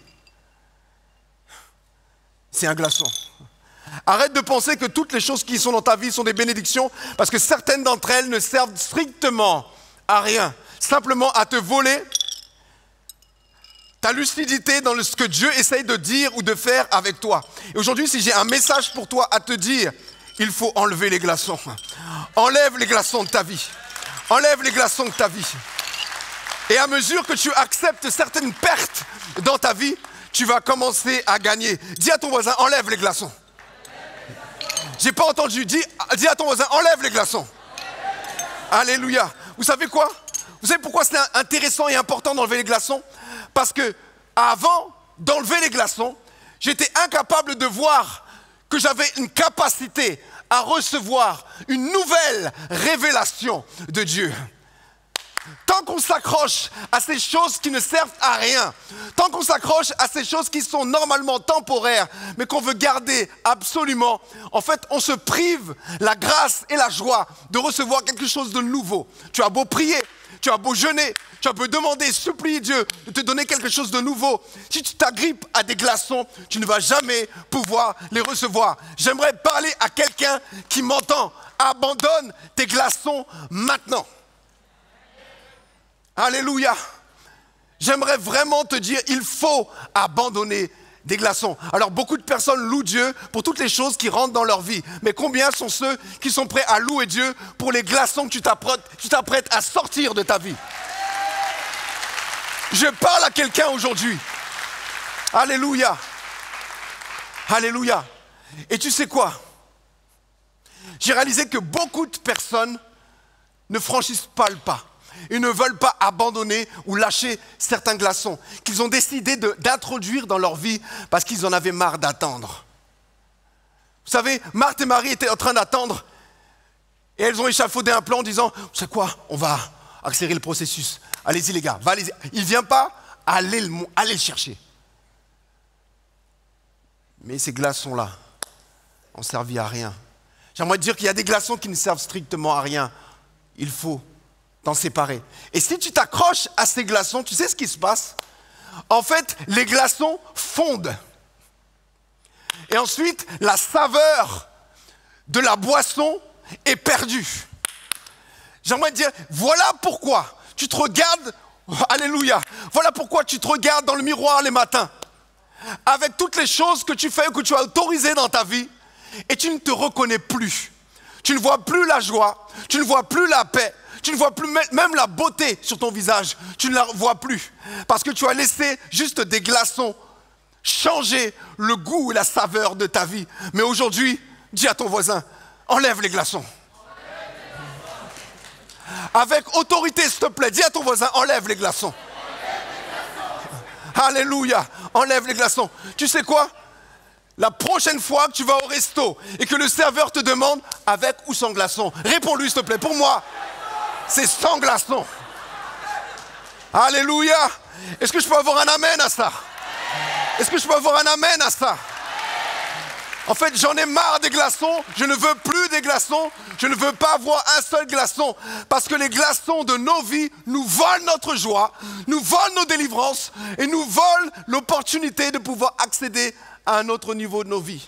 c'est un glaçon. Arrête de penser que toutes les choses qui sont dans ta vie sont des bénédictions, parce que certaines d'entre elles ne servent strictement à rien, simplement à te voler ta lucidité dans ce que Dieu essaye de dire ou de faire avec toi. Et aujourd'hui, si j'ai un message pour toi à te dire, il faut enlever les glaçons. Enlève les glaçons de ta vie. Enlève les glaçons de ta vie. Et à mesure que tu acceptes certaines pertes dans ta vie, tu vas commencer à gagner. Dis à ton voisin, enlève les glaçons. J'ai pas entendu. Dis, dis à ton voisin, enlève les glaçons. Alléluia. Vous savez quoi? Vous savez pourquoi c'est intéressant et important d'enlever les glaçons? Parce que avant d'enlever les glaçons, j'étais incapable de voir que j'avais une capacité à recevoir une nouvelle révélation de Dieu. Tant qu'on s'accroche à ces choses qui ne servent à rien, tant qu'on s'accroche à ces choses qui sont normalement temporaires, mais qu'on veut garder absolument, en fait, on se prive la grâce et la joie de recevoir quelque chose de nouveau. Tu as beau prier, tu as beau jeûner, tu as beau demander, supplier Dieu de te donner quelque chose de nouveau. Si tu t'agrippes à des glaçons, tu ne vas jamais pouvoir les recevoir. J'aimerais parler à quelqu'un qui m'entend. Abandonne tes glaçons maintenant. Alléluia. J'aimerais vraiment te dire, il faut abandonner des glaçons. Alors beaucoup de personnes louent Dieu pour toutes les choses qui rentrent dans leur vie. Mais combien sont ceux qui sont prêts à louer Dieu pour les glaçons que tu t'apprêtes, tu t'apprêtes à sortir de ta vie? Je parle à quelqu'un aujourd'hui. Alléluia. Alléluia. Et tu sais quoi? J'ai réalisé que beaucoup de personnes ne franchissent pas le pas. Ils ne veulent pas abandonner ou lâcher certains glaçons qu'ils ont décidé de, d'introduire dans leur vie parce qu'ils en avaient marre d'attendre. Vous savez, Marthe et Marie étaient en train d'attendre et elles ont échafaudé un plan en disant « Vous savez quoi? On va accélérer le processus. Allez-y les gars, va, allez-y. Il ne vient pas, allez le, allez le chercher. Mais ces glaçons-là n'ont servi à rien. J'aimerais te dire qu'il y a des glaçons qui ne servent strictement à rien. Il faut t'en séparer. Et si tu t'accroches à ces glaçons, tu sais ce qui se passe? En fait, les glaçons fondent. Et ensuite, la saveur de la boisson est perdue. J'aimerais te dire, voilà pourquoi tu te regardes, alléluia, voilà pourquoi tu te regardes dans le miroir les matins, avec toutes les choses que tu fais, que tu as autorisées dans ta vie, et tu ne te reconnais plus. Tu ne vois plus la joie, tu ne vois plus la paix, tu ne vois plus même la beauté sur ton visage, tu ne la vois plus. Parce que tu as laissé juste des glaçons changer le goût et la saveur de ta vie. Mais aujourd'hui, dis à ton voisin, enlève les glaçons. Avec autorité, s'il te plaît, dis à ton voisin, enlève les glaçons. Alléluia, enlève les glaçons. Tu sais quoi? La prochaine fois que tu vas au resto et que le serveur te demande avec ou sans glaçons, réponds-lui s'il te plaît. Pour moi, c'est sans glaçons. Alléluia. Est-ce que je peux avoir un amen à ça? Est-ce que je peux avoir un amen à ça? En fait, j'en ai marre des glaçons. Je ne veux plus des glaçons. Je ne veux pas avoir un seul glaçon. Parce que les glaçons de nos vies nous volent notre joie, nous volent nos délivrances et nous volent l'opportunité de pouvoir accéder à un autre niveau de nos vies.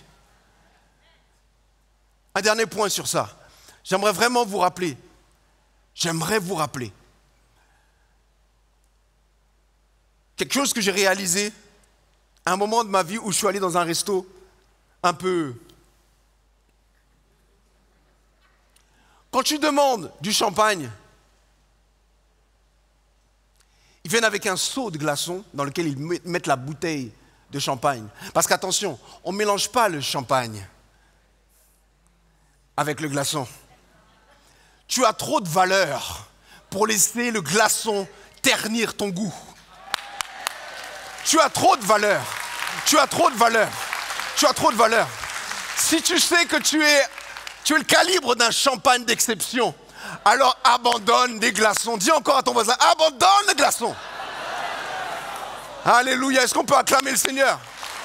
Un dernier point sur ça. J'aimerais vraiment vous rappeler. J'aimerais vous rappeler. Quelque chose que j'ai réalisé à un moment de ma vie où je suis allé dans un resto un peu... Quand tu demandes du champagne, ils viennent avec un seau de glaçons dans lequel ils mettent la bouteille de champagne. Parce qu'attention, on ne mélange pas le champagne avec le glaçon. Tu as trop de valeur pour laisser le glaçon ternir ton goût. Tu as trop de valeur. Tu as trop de valeur. Tu as trop de valeur. Si tu sais que tu es, tu es le calibre d'un champagne d'exception, alors abandonne les glaçons. Dis encore à ton voisin, abandonne les glaçons. Alléluia. Est-ce qu'on peut acclamer le Seigneur?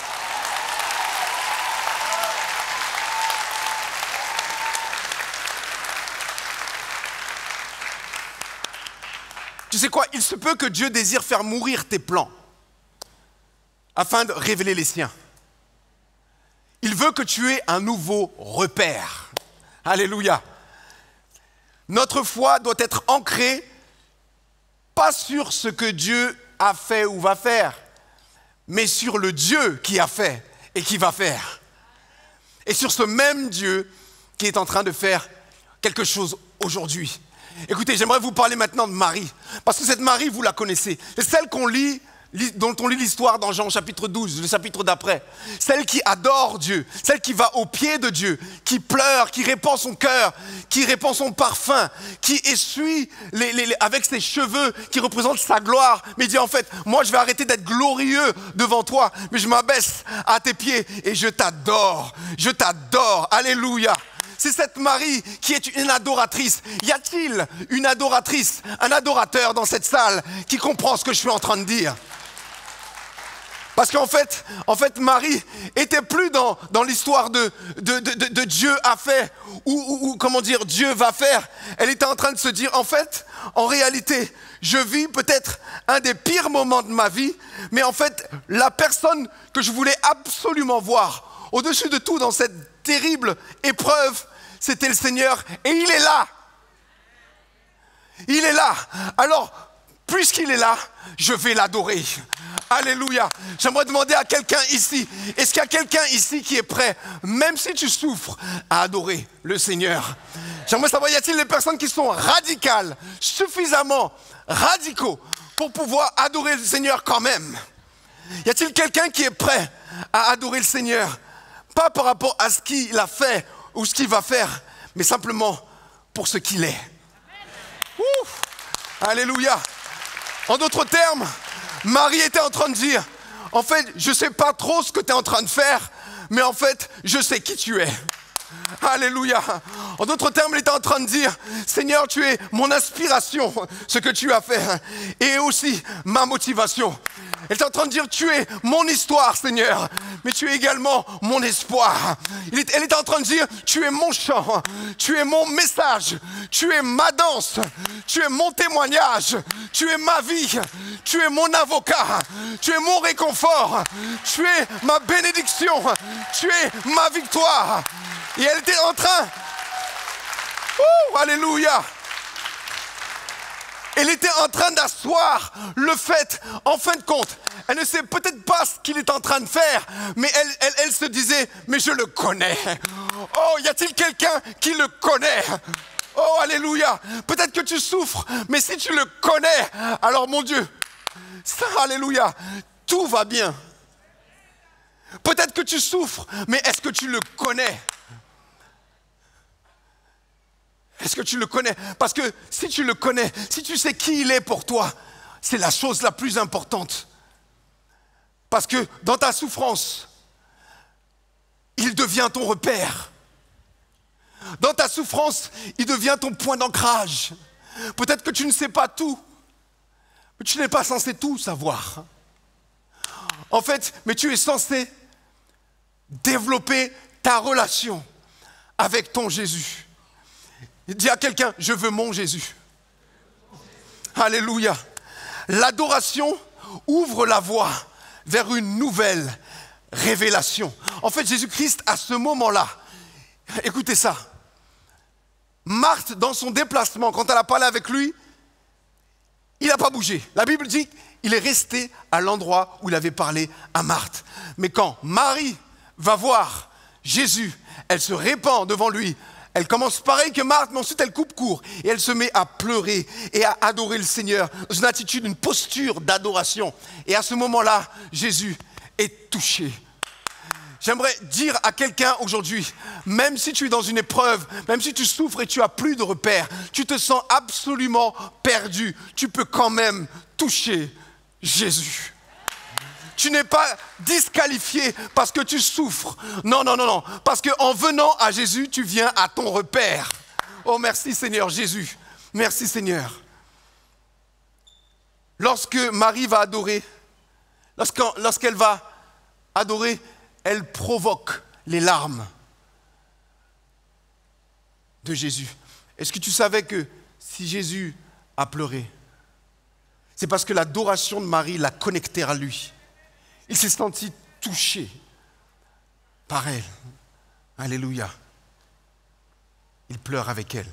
Tu sais quoi? Il se peut que Dieu désire faire mourir tes plans afin de révéler les siens. Il veut que tu aies un nouveau repère. Alléluia. Notre foi doit être ancrée pas sur ce que Dieu a fait ou va faire, mais sur le Dieu qui a fait et qui va faire. Et sur ce même Dieu qui est en train de faire quelque chose aujourd'hui. Écoutez, j'aimerais vous parler maintenant de Marie, parce que cette Marie, vous la connaissez. C'est celle qu'on lit, dont on lit l'histoire dans Jean chapitre douze, le chapitre d'après. Celle qui adore Dieu, celle qui va au pied de Dieu, qui pleure, qui répand son cœur, qui répand son parfum, qui essuie les, les, les, avec ses cheveux, qui représentent sa gloire. Mais il dit en fait, moi je vais arrêter d'être glorieux devant toi, mais je m'abaisse à tes pieds et je t'adore, je t'adore. Alléluia. C'est cette Marie qui est une adoratrice. Y a-t-il une adoratrice, un adorateur dans cette salle qui comprend ce que je suis en train de dire? Parce qu'en fait, en fait, Marie était plus dans, dans l'histoire de, de, de, de, de Dieu a fait ou, ou, ou comment dire, Dieu va faire. Elle était en train de se dire, en fait, en réalité, je vis peut-être un des pires moments de ma vie, mais en fait, la personne que je voulais absolument voir, au-dessus de tout dans cette terrible épreuve, c'était le Seigneur et il est là. Il est là. Alors, puisqu'il est là, je vais l'adorer. Alléluia. J'aimerais demander à quelqu'un ici, est-ce qu'il y a quelqu'un ici qui est prêt, même si tu souffres, à adorer le Seigneur? J'aimerais savoir, y a-t-il des personnes qui sont radicales, suffisamment radicaux pour pouvoir adorer le Seigneur quand même? Y a-t-il quelqu'un qui est prêt à adorer le Seigneur? Pas par rapport à ce qu'il a fait ou ce qu'il va faire, mais simplement pour ce qu'il est. Ouf. Alléluia. En d'autres termes, Marie était en train de dire, en fait, je ne sais pas trop ce que tu es en train de faire, mais en fait, je sais qui tu es. Alléluia. En d'autres termes, il était en train de dire, Seigneur, tu es mon inspiration, ce que tu as fait, et aussi ma motivation. Elle est en train de dire, tu es mon histoire, Seigneur, mais tu es également mon espoir. Elle est en train de dire, tu es mon chant, tu es mon message, tu es ma danse, tu es mon témoignage, tu es ma vie, tu es mon avocat, tu es mon réconfort, tu es ma bénédiction, tu es ma victoire. Et elle était en train, oh, alléluia. Elle était en train d'asseoir le fait, en fin de compte, elle ne sait peut-être pas ce qu'il est en train de faire, mais elle, elle, elle se disait, mais je le connais. Oh, y a-t-il quelqu'un qui le connaît? Oh, alléluia. Peut-être que tu souffres, mais si tu le connais, alors mon Dieu, ça, alléluia, tout va bien. Peut-être que tu souffres, mais est-ce que tu le connais? Est-ce que tu le connais? Parce que si tu le connais, si tu sais qui il est pour toi, c'est la chose la plus importante. Parce que dans ta souffrance, il devient ton repère. Dans ta souffrance, il devient ton point d'ancrage. Peut-être que tu ne sais pas tout, mais tu n'es pas censé tout savoir. En fait, mais tu es censé développer ta relation avec ton Jésus. Dis à quelqu'un, je veux mon Jésus. Alléluia. L'adoration ouvre la voie vers une nouvelle révélation. En fait, Jésus-Christ, à ce moment-là, écoutez ça, Marthe, dans son déplacement, quand elle a parlé avec lui, il n'a pas bougé. La Bible dit qu'il est resté à l'endroit où il avait parlé à Marthe. Mais quand Marie va voir Jésus, elle se répand devant lui. Elle commence pareil que Marthe, mais ensuite elle coupe court. Et elle se met à pleurer et à adorer le Seigneur dans une attitude, une posture d'adoration. Et à ce moment-là, Jésus est touché. J'aimerais dire à quelqu'un aujourd'hui, même si tu es dans une épreuve, même si tu souffres et tu as plus de repères, tu te sens absolument perdu, tu peux quand même toucher Jésus. Tu n'es pas disqualifié parce que tu souffres. Non, non, non, non. Parce qu'en venant à Jésus, tu viens à ton repère. Oh, merci Seigneur Jésus. Merci Seigneur. Lorsque Marie va adorer, lorsqu'elle va adorer, elle provoque les larmes de Jésus. Est-ce que tu savais que si Jésus a pleuré, c'est parce que l'adoration de Marie l'a connecté à lui. Il s'est senti touché par elle. Alléluia. Il pleure avec elle.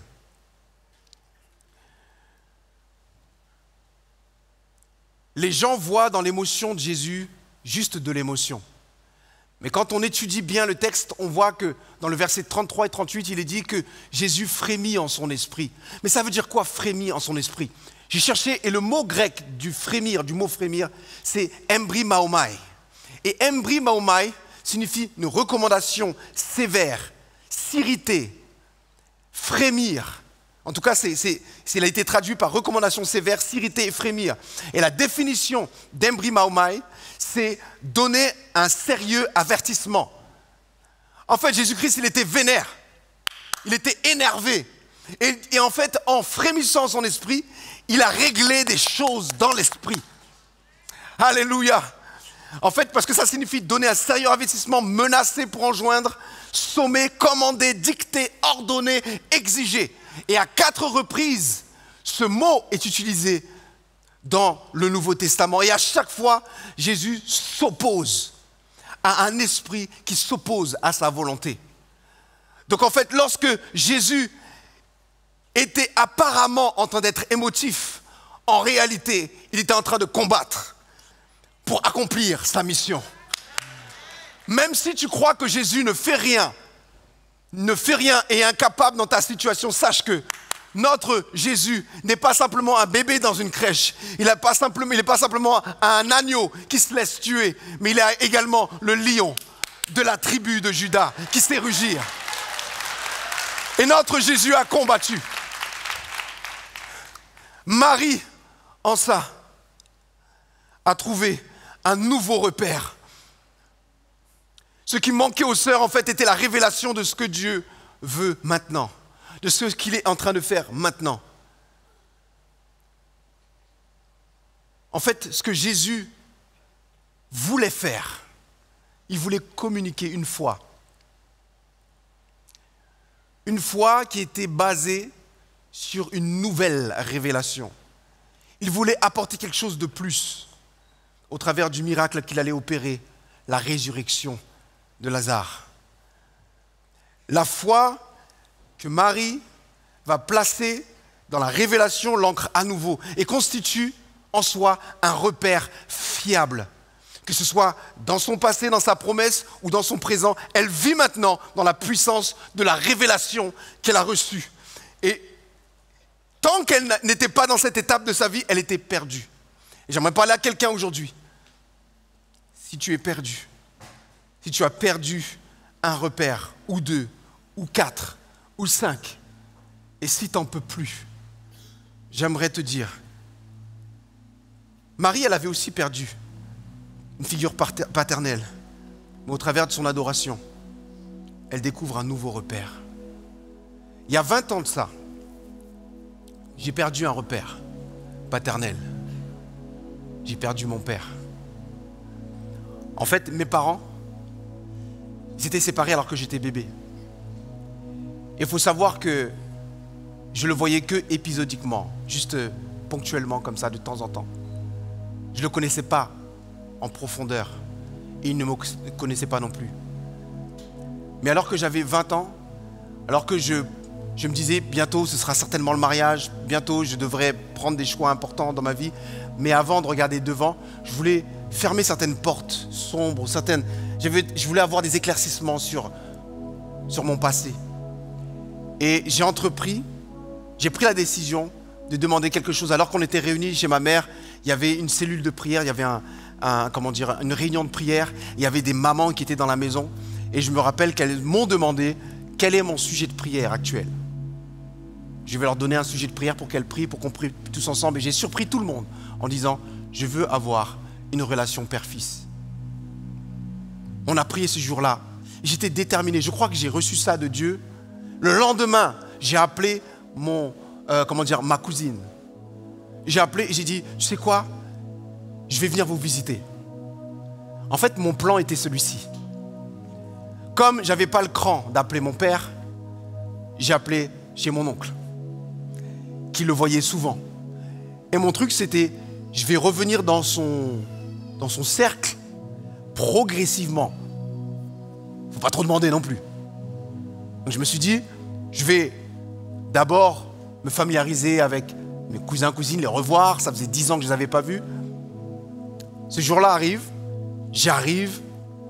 Les gens voient dans l'émotion de Jésus juste de l'émotion. Mais quand on étudie bien le texte, on voit que dans le verset trente-trois et trente-huit, il est dit que Jésus frémit en son esprit. Mais ça veut dire quoi, frémit en son esprit? J'ai cherché, et le mot grec du frémir, du mot frémir, c'est embrimaomai. Et embrimaomai signifie une recommandation sévère, s'irriter, frémir. En tout cas, c'est, c'est, c'est, il a été traduit par recommandation sévère, s'irriter et frémir. Et la définition d'embrimaomai, c'est donner un sérieux avertissement. En fait, Jésus-Christ, il était vénère. Il était énervé. Et, et en fait, en frémissant son esprit, il a réglé des choses dans l'esprit. Alléluia. En fait, parce que ça signifie donner un sérieux avertissement, menacer pour enjoindre, sommer, commander, dicter, ordonner, exiger. Et à quatre reprises, ce mot est utilisé dans le Nouveau Testament. Et à chaque fois, Jésus s'oppose à un esprit qui s'oppose à sa volonté. Donc en fait, lorsque Jésus était apparemment en train d'être émotif, en réalité, il était en train de combattre pour accomplir sa mission. Même si tu crois que Jésus ne fait rien, ne fait rien et est incapable dans ta situation, sache que notre Jésus n'est pas simplement un bébé dans une crèche. Il n'est pas simplement, il n'est pas simplement un agneau qui se laisse tuer, mais il est également le lion de la tribu de Juda qui sait rugir. Et notre Jésus a combattu. Marie, en ça, a trouvé un nouveau repère. Ce qui manquait aux sœurs, en fait, était la révélation de ce que Dieu veut maintenant. de ce qu'il est en train de faire maintenant. En fait, ce que Jésus voulait faire, il voulait communiquer une foi. Une foi qui était basée sur une nouvelle révélation. Il voulait apporter quelque chose de plus au travers du miracle qu'il allait opérer, la résurrection de Lazare. La foi que Marie va placer dans la révélation l'ancre à nouveau et constitue en soi un repère fiable. Que ce soit dans son passé, dans sa promesse ou dans son présent, elle vit maintenant dans la puissance de la révélation qu'elle a reçue. Et tant qu'elle n'était pas dans cette étape de sa vie, elle était perdue. Et j'aimerais parler à quelqu'un aujourd'hui. Si tu es perdu, si tu as perdu un repère, ou deux, ou quatre, ou cinq, et si tu n'en peux plus, j'aimerais te dire, Marie, elle avait aussi perdu une figure paternelle, mais au travers de son adoration, elle découvre un nouveau repère. Il y a vingt ans de ça, j'ai perdu un repère paternel. J'ai perdu mon père. En fait, mes parents, ils étaient séparés alors que j'étais bébé. Il faut savoir que je le voyais que épisodiquement, juste ponctuellement comme ça, de temps en temps. Je ne le connaissais pas en profondeur et il ne me connaissait pas non plus. Mais alors que j'avais vingt ans, alors que je, je me disais bientôt ce sera certainement le mariage, bientôt je devrais prendre des choix importants dans ma vie, mais avant de regarder devant, je voulais fermer certaines portes sombres, certaines, je voulais avoir des éclaircissements sur, sur mon passé. Et j'ai entrepris, j'ai pris la décision de demander quelque chose. Alors qu'on était réunis chez ma mère, il y avait une cellule de prière, il y avait un, un, comment dire, une réunion de prière, il y avait des mamans qui étaient dans la maison. Et je me rappelle qu'elles m'ont demandé quel est mon sujet de prière actuel. Je vais leur donner un sujet de prière pour qu'elles prient, pour qu'on prie tous ensemble. Et j'ai surpris tout le monde en disant, je veux avoir une relation père-fils. On a prié ce jour-là. J'étais déterminé. Je crois que j'ai reçu ça de Dieu. Le lendemain, j'ai appelé mon, euh, comment dire, ma cousine. J'ai appelé et j'ai dit, tu sais quoi? Je vais venir vous visiter. En fait, mon plan était celui-ci. Comme je n'avais pas le cran d'appeler mon père, j'ai appelé chez mon oncle, qui le voyait souvent. Et mon truc, c'était, je vais revenir dans son, dans son cercle progressivement. Il ne faut pas trop demander non plus. Donc je me suis dit, je vais d'abord me familiariser avec mes cousins, cousines, les revoir. Ça faisait dix ans que je ne les avais pas vus. Ce jour-là arrive, j'arrive,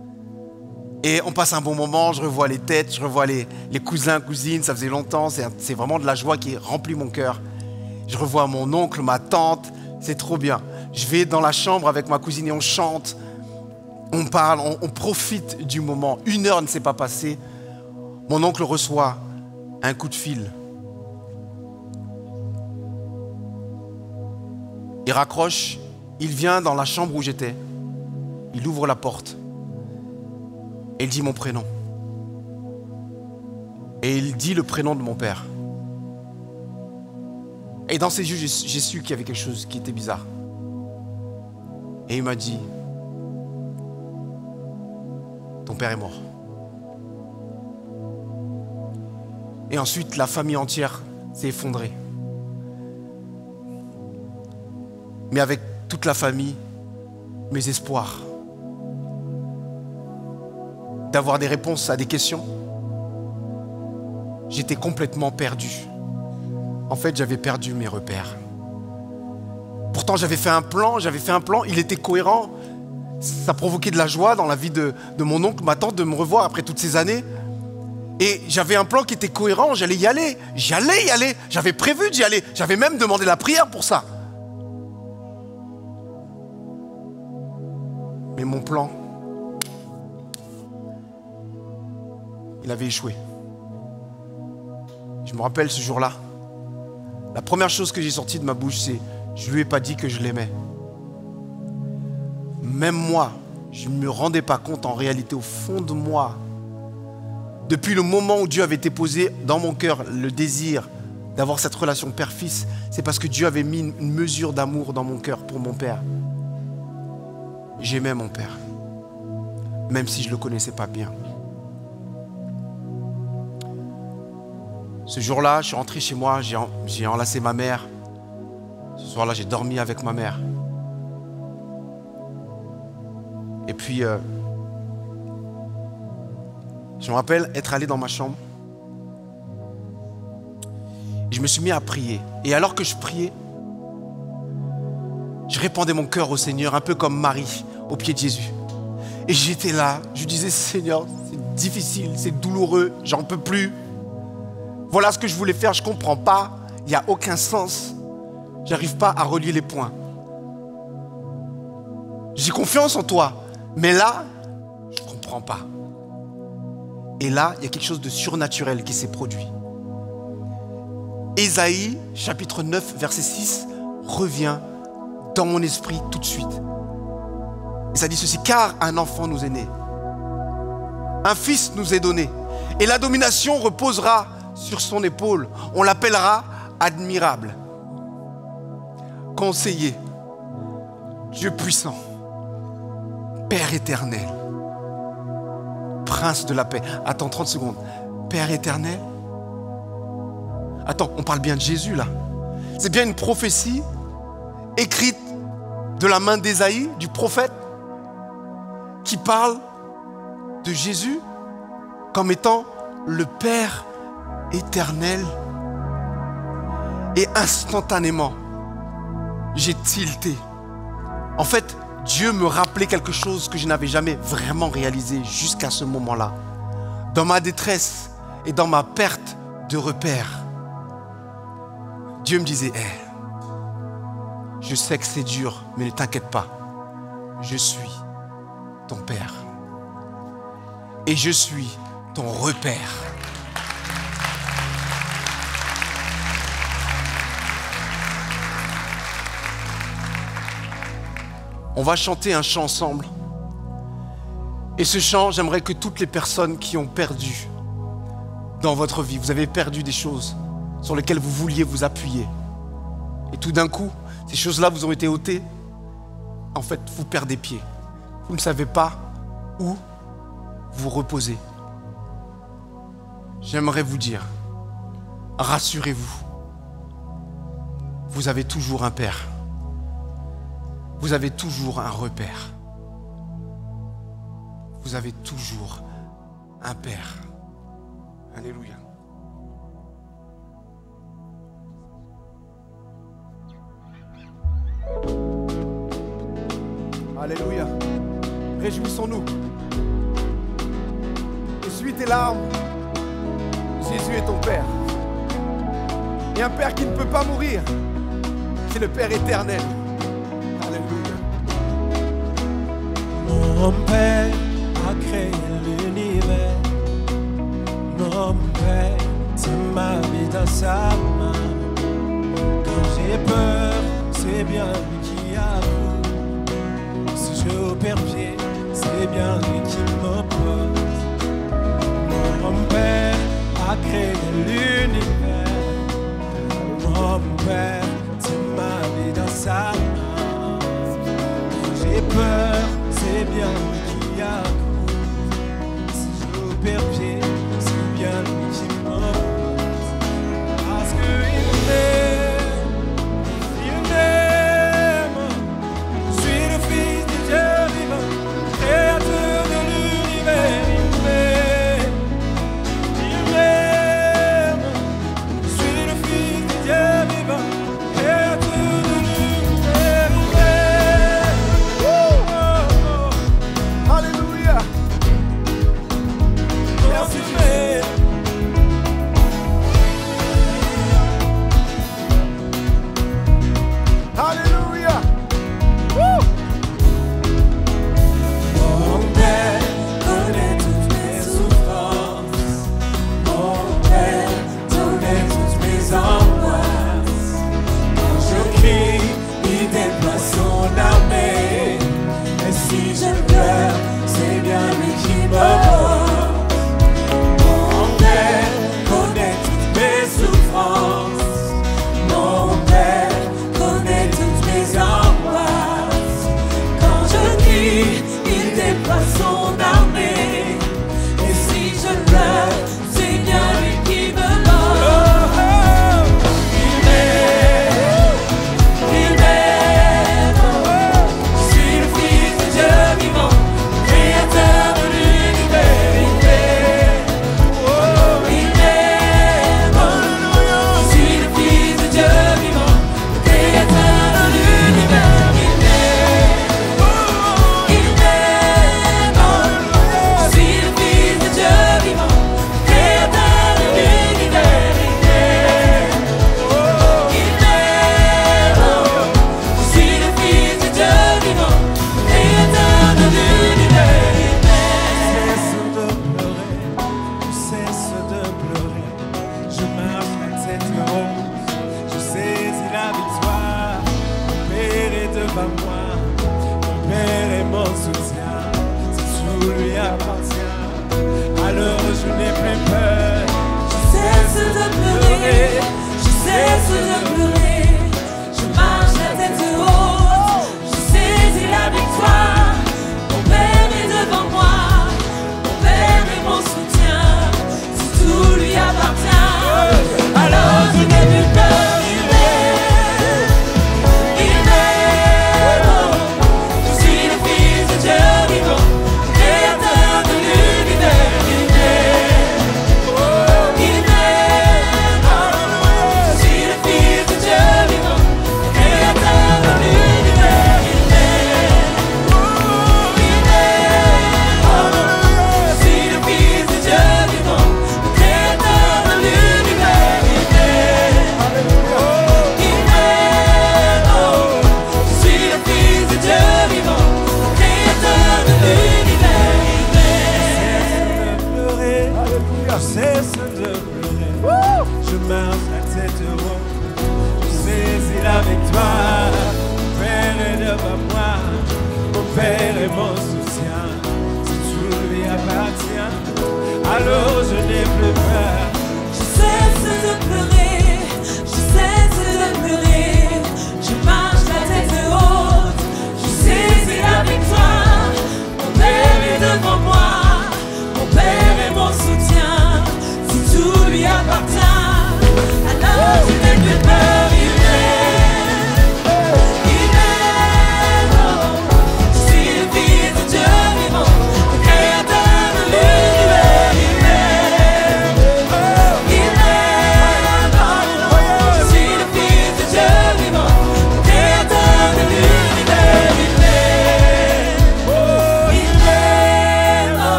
et on passe un bon moment, je revois les têtes, je revois les, les cousins, cousines, ça faisait longtemps, c'est, c'est vraiment de la joie qui remplit mon cœur. Je revois mon oncle, ma tante, c'est trop bien. Je vais dans la chambre avec ma cousine et on chante, on parle, on, on profite du moment. Une heure ne s'est pas passée. Mon oncle reçoit un coup de fil. Il raccroche, il vient dans la chambre où j'étais, il ouvre la porte. Et il dit mon prénom. Et il dit le prénom de mon père. Et dans ses yeux, j'ai, j'ai su qu'il y avait quelque chose qui était bizarre. Et il m'a dit, ton père est mort. Et ensuite, la famille entière s'est effondrée. Mais avec toute la famille, mes espoirs d'avoir des réponses à des questions, j'étais complètement perdu. En fait, j'avais perdu mes repères. Pourtant, j'avais fait un plan, j'avais fait un plan, il était cohérent. Ça provoquait de la joie dans la vie de, de mon oncle, ma tante, de me revoir après toutes ces années. Et j'avais un plan qui était cohérent, j'allais y aller, j'allais y aller, j'avais prévu d'y aller, j'avais même demandé la prière pour ça. Mais mon plan, il avait échoué. Je me rappelle ce jour-là, la première chose que j'ai sortie de ma bouche, c'est « je ne lui ai pas dit que je l'aimais ». Même moi, je ne me rendais pas compte en réalité au fond de moi Depuis le moment où Dieu avait déposé dans mon cœur le désir d'avoir cette relation père-fils, c'est parce que Dieu avait mis une mesure d'amour dans mon cœur pour mon père. J'aimais mon père, même si je ne le connaissais pas bien. Ce jour-là, je suis rentré chez moi, j'ai, en, j'ai enlacé ma mère. Ce soir-là, j'ai dormi avec ma mère. Et puis, euh, je me rappelle être allé dans ma chambre. Je me suis mis à prier. Et alors que je priais, je répandais mon cœur au Seigneur, un peu comme Marie, au pied de Jésus. Et j'étais là, je disais, Seigneur, c'est difficile, c'est douloureux, j'en peux plus. Voilà ce que je voulais faire, je ne comprends pas, il n'y a aucun sens. Je n'arrive pas à relier les points. J'ai confiance en toi, mais là, je ne comprends pas. Et là, il y a quelque chose de surnaturel qui s'est produit. Ésaïe, chapitre neuf, verset six, revient dans mon esprit tout de suite. Et ça dit ceci, car un enfant nous est né, un fils nous est donné, et la domination reposera sur son épaule. On l'appellera admirable, conseiller, Dieu puissant, Père éternel, Prince de la paix. Attends trente secondes. Père éternel. Attends, on parle bien de Jésus là. C'est bien une prophétie écrite de la main d'Ésaïe, du prophète, qui parle de Jésus comme étant le Père éternel. Et instantanément, j'ai tilté. En fait, Dieu me rappelait quelque chose que je n'avais jamais vraiment réalisé jusqu'à ce moment-là. Dans ma détresse et dans ma perte de repère, Dieu me disait, hey, je sais que c'est dur, mais ne t'inquiète pas. Je suis ton Père. Et je suis ton repère. On va chanter un chant ensemble. Et ce chant, j'aimerais que toutes les personnes qui ont perdu dans votre vie, vous avez perdu des choses sur lesquelles vous vouliez vous appuyer. Et tout d'un coup, ces choses-là vous ont été ôtées. En fait, vous perdez pied. Vous ne savez pas où vous reposer. J'aimerais vous dire, rassurez-vous, vous avez toujours un Père. Vous avez toujours un repère. Vous avez toujours un Père. Alléluia. Alléluia. Réjouissons-nous. Essuie tes larmes. Jésus est ton Père. Et un Père qui ne peut pas mourir. C'est le Père éternel. Mon Père a créé l'univers. Mon Père, c'est ma vie dans sa main. Quand j'ai peur, c'est bien lui qui avoue. Si je perds pied, c'est bien lui qui m'oppose. Mon Père a créé l'univers. Mon Père, c'est ma vie dans sa main. Quand j'ai peur, c'est bien lui qui a couru. Si je perds pied, c'est bien lui qui m'oppose. Parce qu'il m'aime, il m'aime. Je suis le fils du Dieu vivant, créateur de l'univers. Il m'aime, il m'aime. Je suis le fils du Dieu vivant, créateur de l'univers. Il m'aime.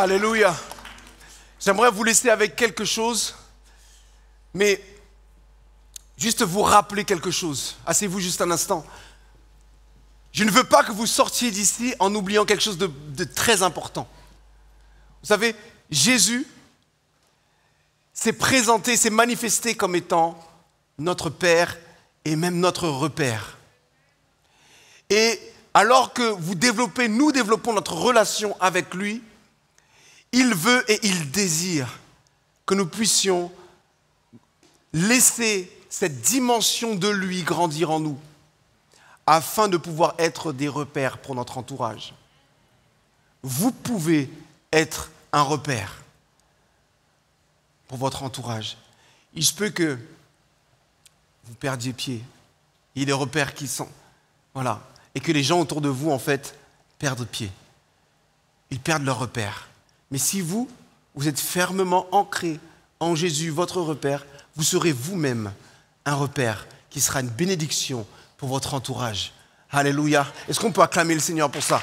Alléluia. J'aimerais vous laisser avec quelque chose, mais juste vous rappeler quelque chose. Asseyez-vous juste un instant. Je ne veux pas que vous sortiez d'ici en oubliant quelque chose de, de très important. Vous savez, Jésus s'est présenté, s'est manifesté comme étant notre Père et même notre repère. Et alors que vous développez, nous développons notre relation avec lui, il veut et il désire que nous puissions laisser cette dimension de lui grandir en nous afin de pouvoir être des repères pour notre entourage. Vous pouvez être un repère pour votre entourage. Il se peut que vous perdiez pied. Il y a des repères qui sont... Voilà. Et que les gens autour de vous, en fait, perdent pied. Ils perdent leur repère. Mais si vous, vous êtes fermement ancré en Jésus, votre repère, vous serez vous-même un repère qui sera une bénédiction pour votre entourage. Alléluia. Est-ce qu'on peut acclamer le Seigneur pour ça?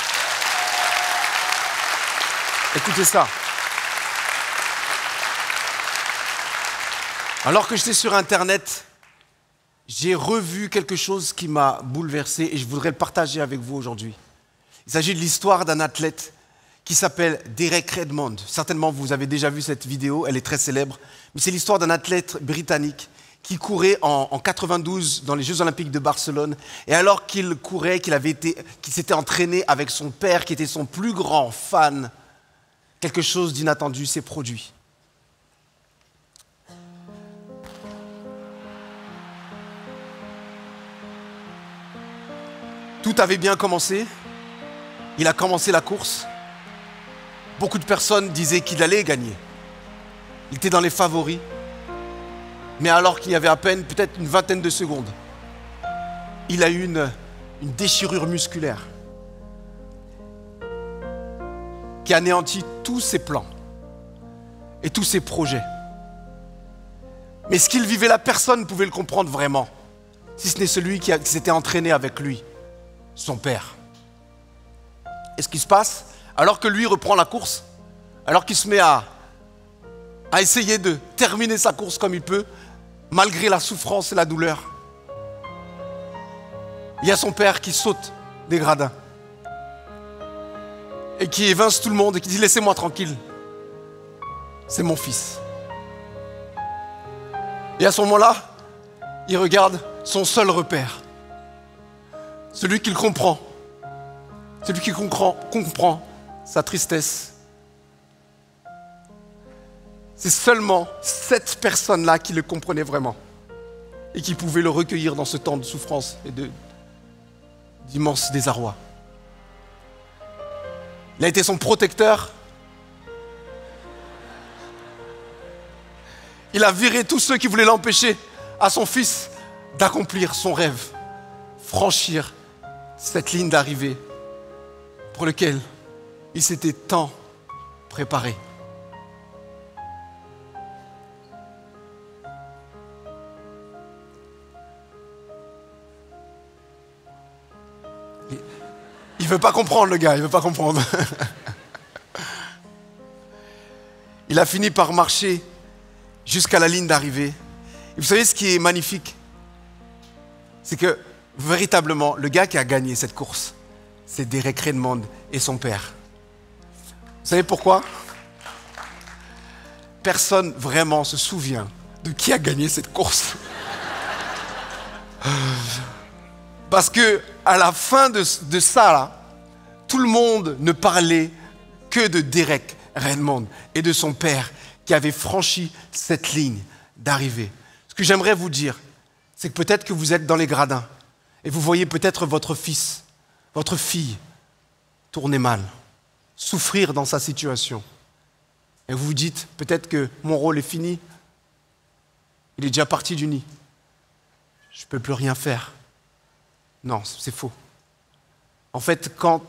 Écoutez ça. Alors que j'étais sur Internet, j'ai revu quelque chose qui m'a bouleversé et je voudrais le partager avec vous aujourd'hui. Il s'agit de l'histoire d'un athlète qui s'appelle Derek Redmond. Certainement, vous avez déjà vu cette vidéo, elle est très célèbre. Mais c'est l'histoire d'un athlète britannique qui courait en, en quatre-vingt-douze dans les Jeux Olympiques de Barcelone. Et alors qu'il courait, qu'il avait été, qu'il s'était entraîné avec son père, qui était son plus grand fan, quelque chose d'inattendu s'est produit. Tout avait bien commencé. Il a commencé la course. Beaucoup de personnes disaient qu'il allait gagner. Il était dans les favoris. Mais alors qu'il y avait à peine peut-être une vingtaine de secondes, il a eu une, une déchirure musculaire qui anéantit tous ses plans et tous ses projets. Mais ce qu'il vivait là, personne ne pouvait le comprendre vraiment, si ce n'est celui qui, a, qui s'était entraîné avec lui, son père. Et ce qui se passe, alors que lui reprend la course, alors qu'il se met à, à essayer de terminer sa course comme il peut, malgré la souffrance et la douleur, il y a son père qui saute des gradins et qui évince tout le monde et qui dit « Laissez-moi tranquille, c'est mon fils ». Et à ce moment-là, il regarde son seul repère, celui qu'il comprend, celui qui comprend, comprend sa tristesse. C'est seulement cette personne-là qui le comprenait vraiment et qui pouvait le recueillir dans ce temps de souffrance et de, d'immense désarroi. Il a été son protecteur. Il a viré tous ceux qui voulaient l'empêcher à son fils d'accomplir son rêve, franchir cette ligne d'arrivée pour laquelle il s'était tant préparé. Il ne veut pas comprendre, le gars, il ne veut pas comprendre. Il a fini par marcher jusqu'à la ligne d'arrivée. Et vous savez ce qui est magnifique? C'est que véritablement, le gars qui a gagné cette course, c'est Derek Redmond et son père. Vous savez pourquoi? Personne vraiment se souvient de qui a gagné cette course. Parce que à la fin de, de ça, là, tout le monde ne parlait que de Derek Redmond et de son père qui avait franchi cette ligne d'arrivée. Ce que j'aimerais vous dire, c'est que peut-être que vous êtes dans les gradins et vous voyez peut-être votre fils, votre fille tourner mal, souffrir dans sa situation. Et vous vous dites, peut-être que mon rôle est fini, il est déjà parti du nid, je ne peux plus rien faire. Non, c'est faux. En fait, quand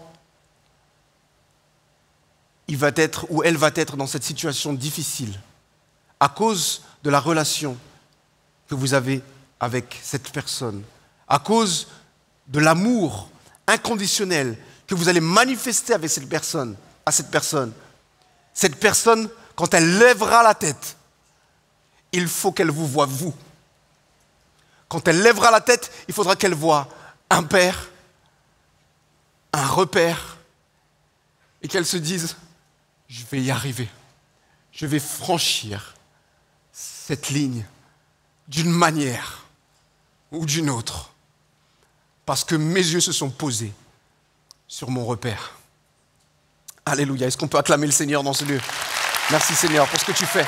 il va être ou elle va être dans cette situation difficile, à cause de la relation que vous avez avec cette personne, à cause de l'amour inconditionnel que vous allez manifester avec cette personne, à cette personne, Cette personne, quand elle lèvera la tête, il faut qu'elle vous voie vous. Quand elle lèvera la tête, il faudra qu'elle voie un père, un repère, et qu'elle se dise, je vais y arriver. Je vais franchir cette ligne d'une manière ou d'une autre. Parce que mes yeux se sont posés sur mon repère. Alléluia. Est-ce qu'on peut acclamer le Seigneur dans ce lieu? Merci Seigneur pour ce que tu fais.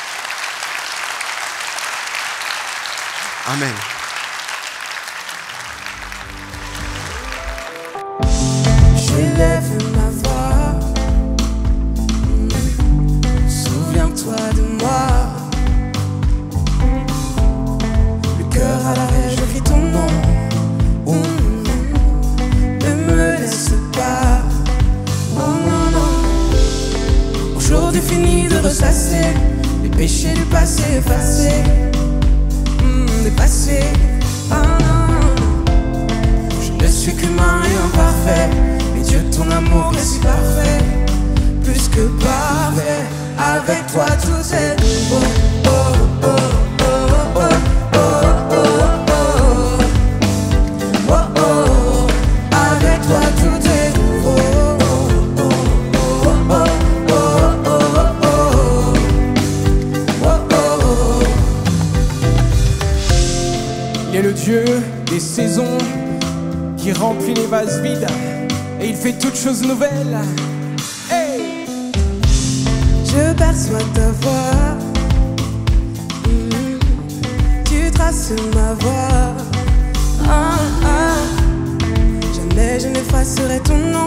Amen. J'élève ma voix. Souviens-toi de moi. Le cœur à l'arrêt, je crie ton nom. Ne me laisse pas. Oh non, non. Aujourd'hui fini de ressasser les péchés du passé effacés. Mmh, dépassés. Ah non. Je ne suis qu'humain et imparfait. Mais Dieu, ton amour est si parfait. Plus que parfait. Avec toi tout est nouveau. Oh, oh, oh, oh, oh, oh, oh. Oh, oh. Avec toi tout est nouveau. Oh, oh, oh, oh, oh, oh. Oh, oh. Il est le Dieu des saisons qui remplit les vases vides et il fait toutes choses nouvelles. Hey! Je perçois ta voix. Mmh. Tu traces ma voix. Ah, ah. Jamais je n'effacerai ton nom.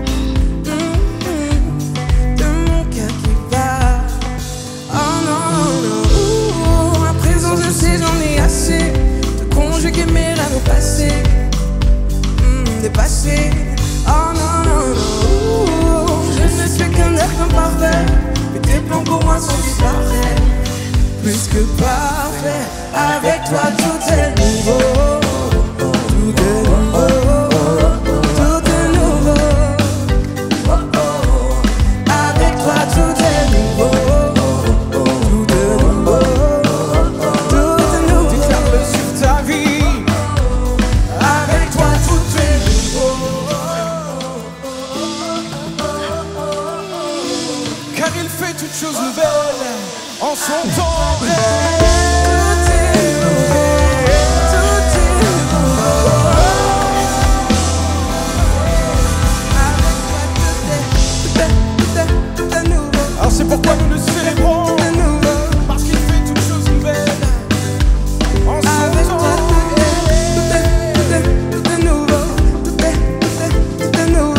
Mmh. De mon cœur qui bat. Oh non, non, non. À présent je sais, j'en ai assez de conjuguer mes rêves au passé. Mmh, dépassé. Oh non, non, non. Je ne suis qu'un être imparfait. Mais tes plans pour moi sont si parfaits. Plus que parfait. Avec toi tout est nouveau. Tout est nouveau. Tout est nouveau. Oh, oh. Avec toi tout est nouveau. Tout est nouveau. Tout est nouveau. Déclare-le sur ta vie. Avec toi tout est nouveau. Car il fait toutes choses nouvelles en son temps. Tout est nouveau. Tout est nouveau. Avec toi tout est, tout est, tout est, tout est nouveau. Alors c'est pourquoi nous le célébrons, Tout est nouveau. parce qu'il fait toutes choses nouvelles en son Avec toi temps. tout est, tout est, tout est, tout est nouveau. Tout est, tout est, tout est nouveau.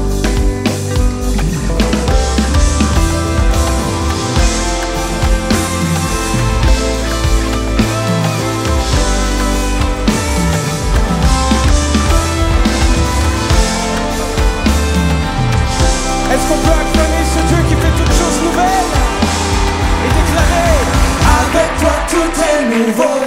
Est-ce qu'on peut acclamer ce Dieu qui fait toutes choses nouvelles et déclarer Avec toi tout est nouveau.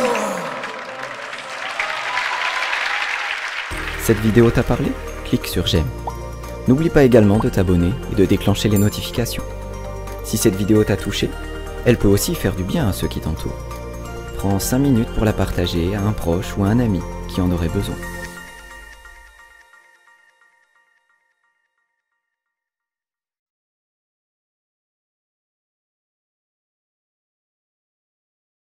Cette vidéo t'a parlé? Clique sur j'aime. N'oublie pas également de t'abonner et de déclencher les notifications. Si cette vidéo t'a touché, elle peut aussi faire du bien à ceux qui t'entourent. Prends cinq minutes pour la partager à un proche ou à un ami qui en aurait besoin.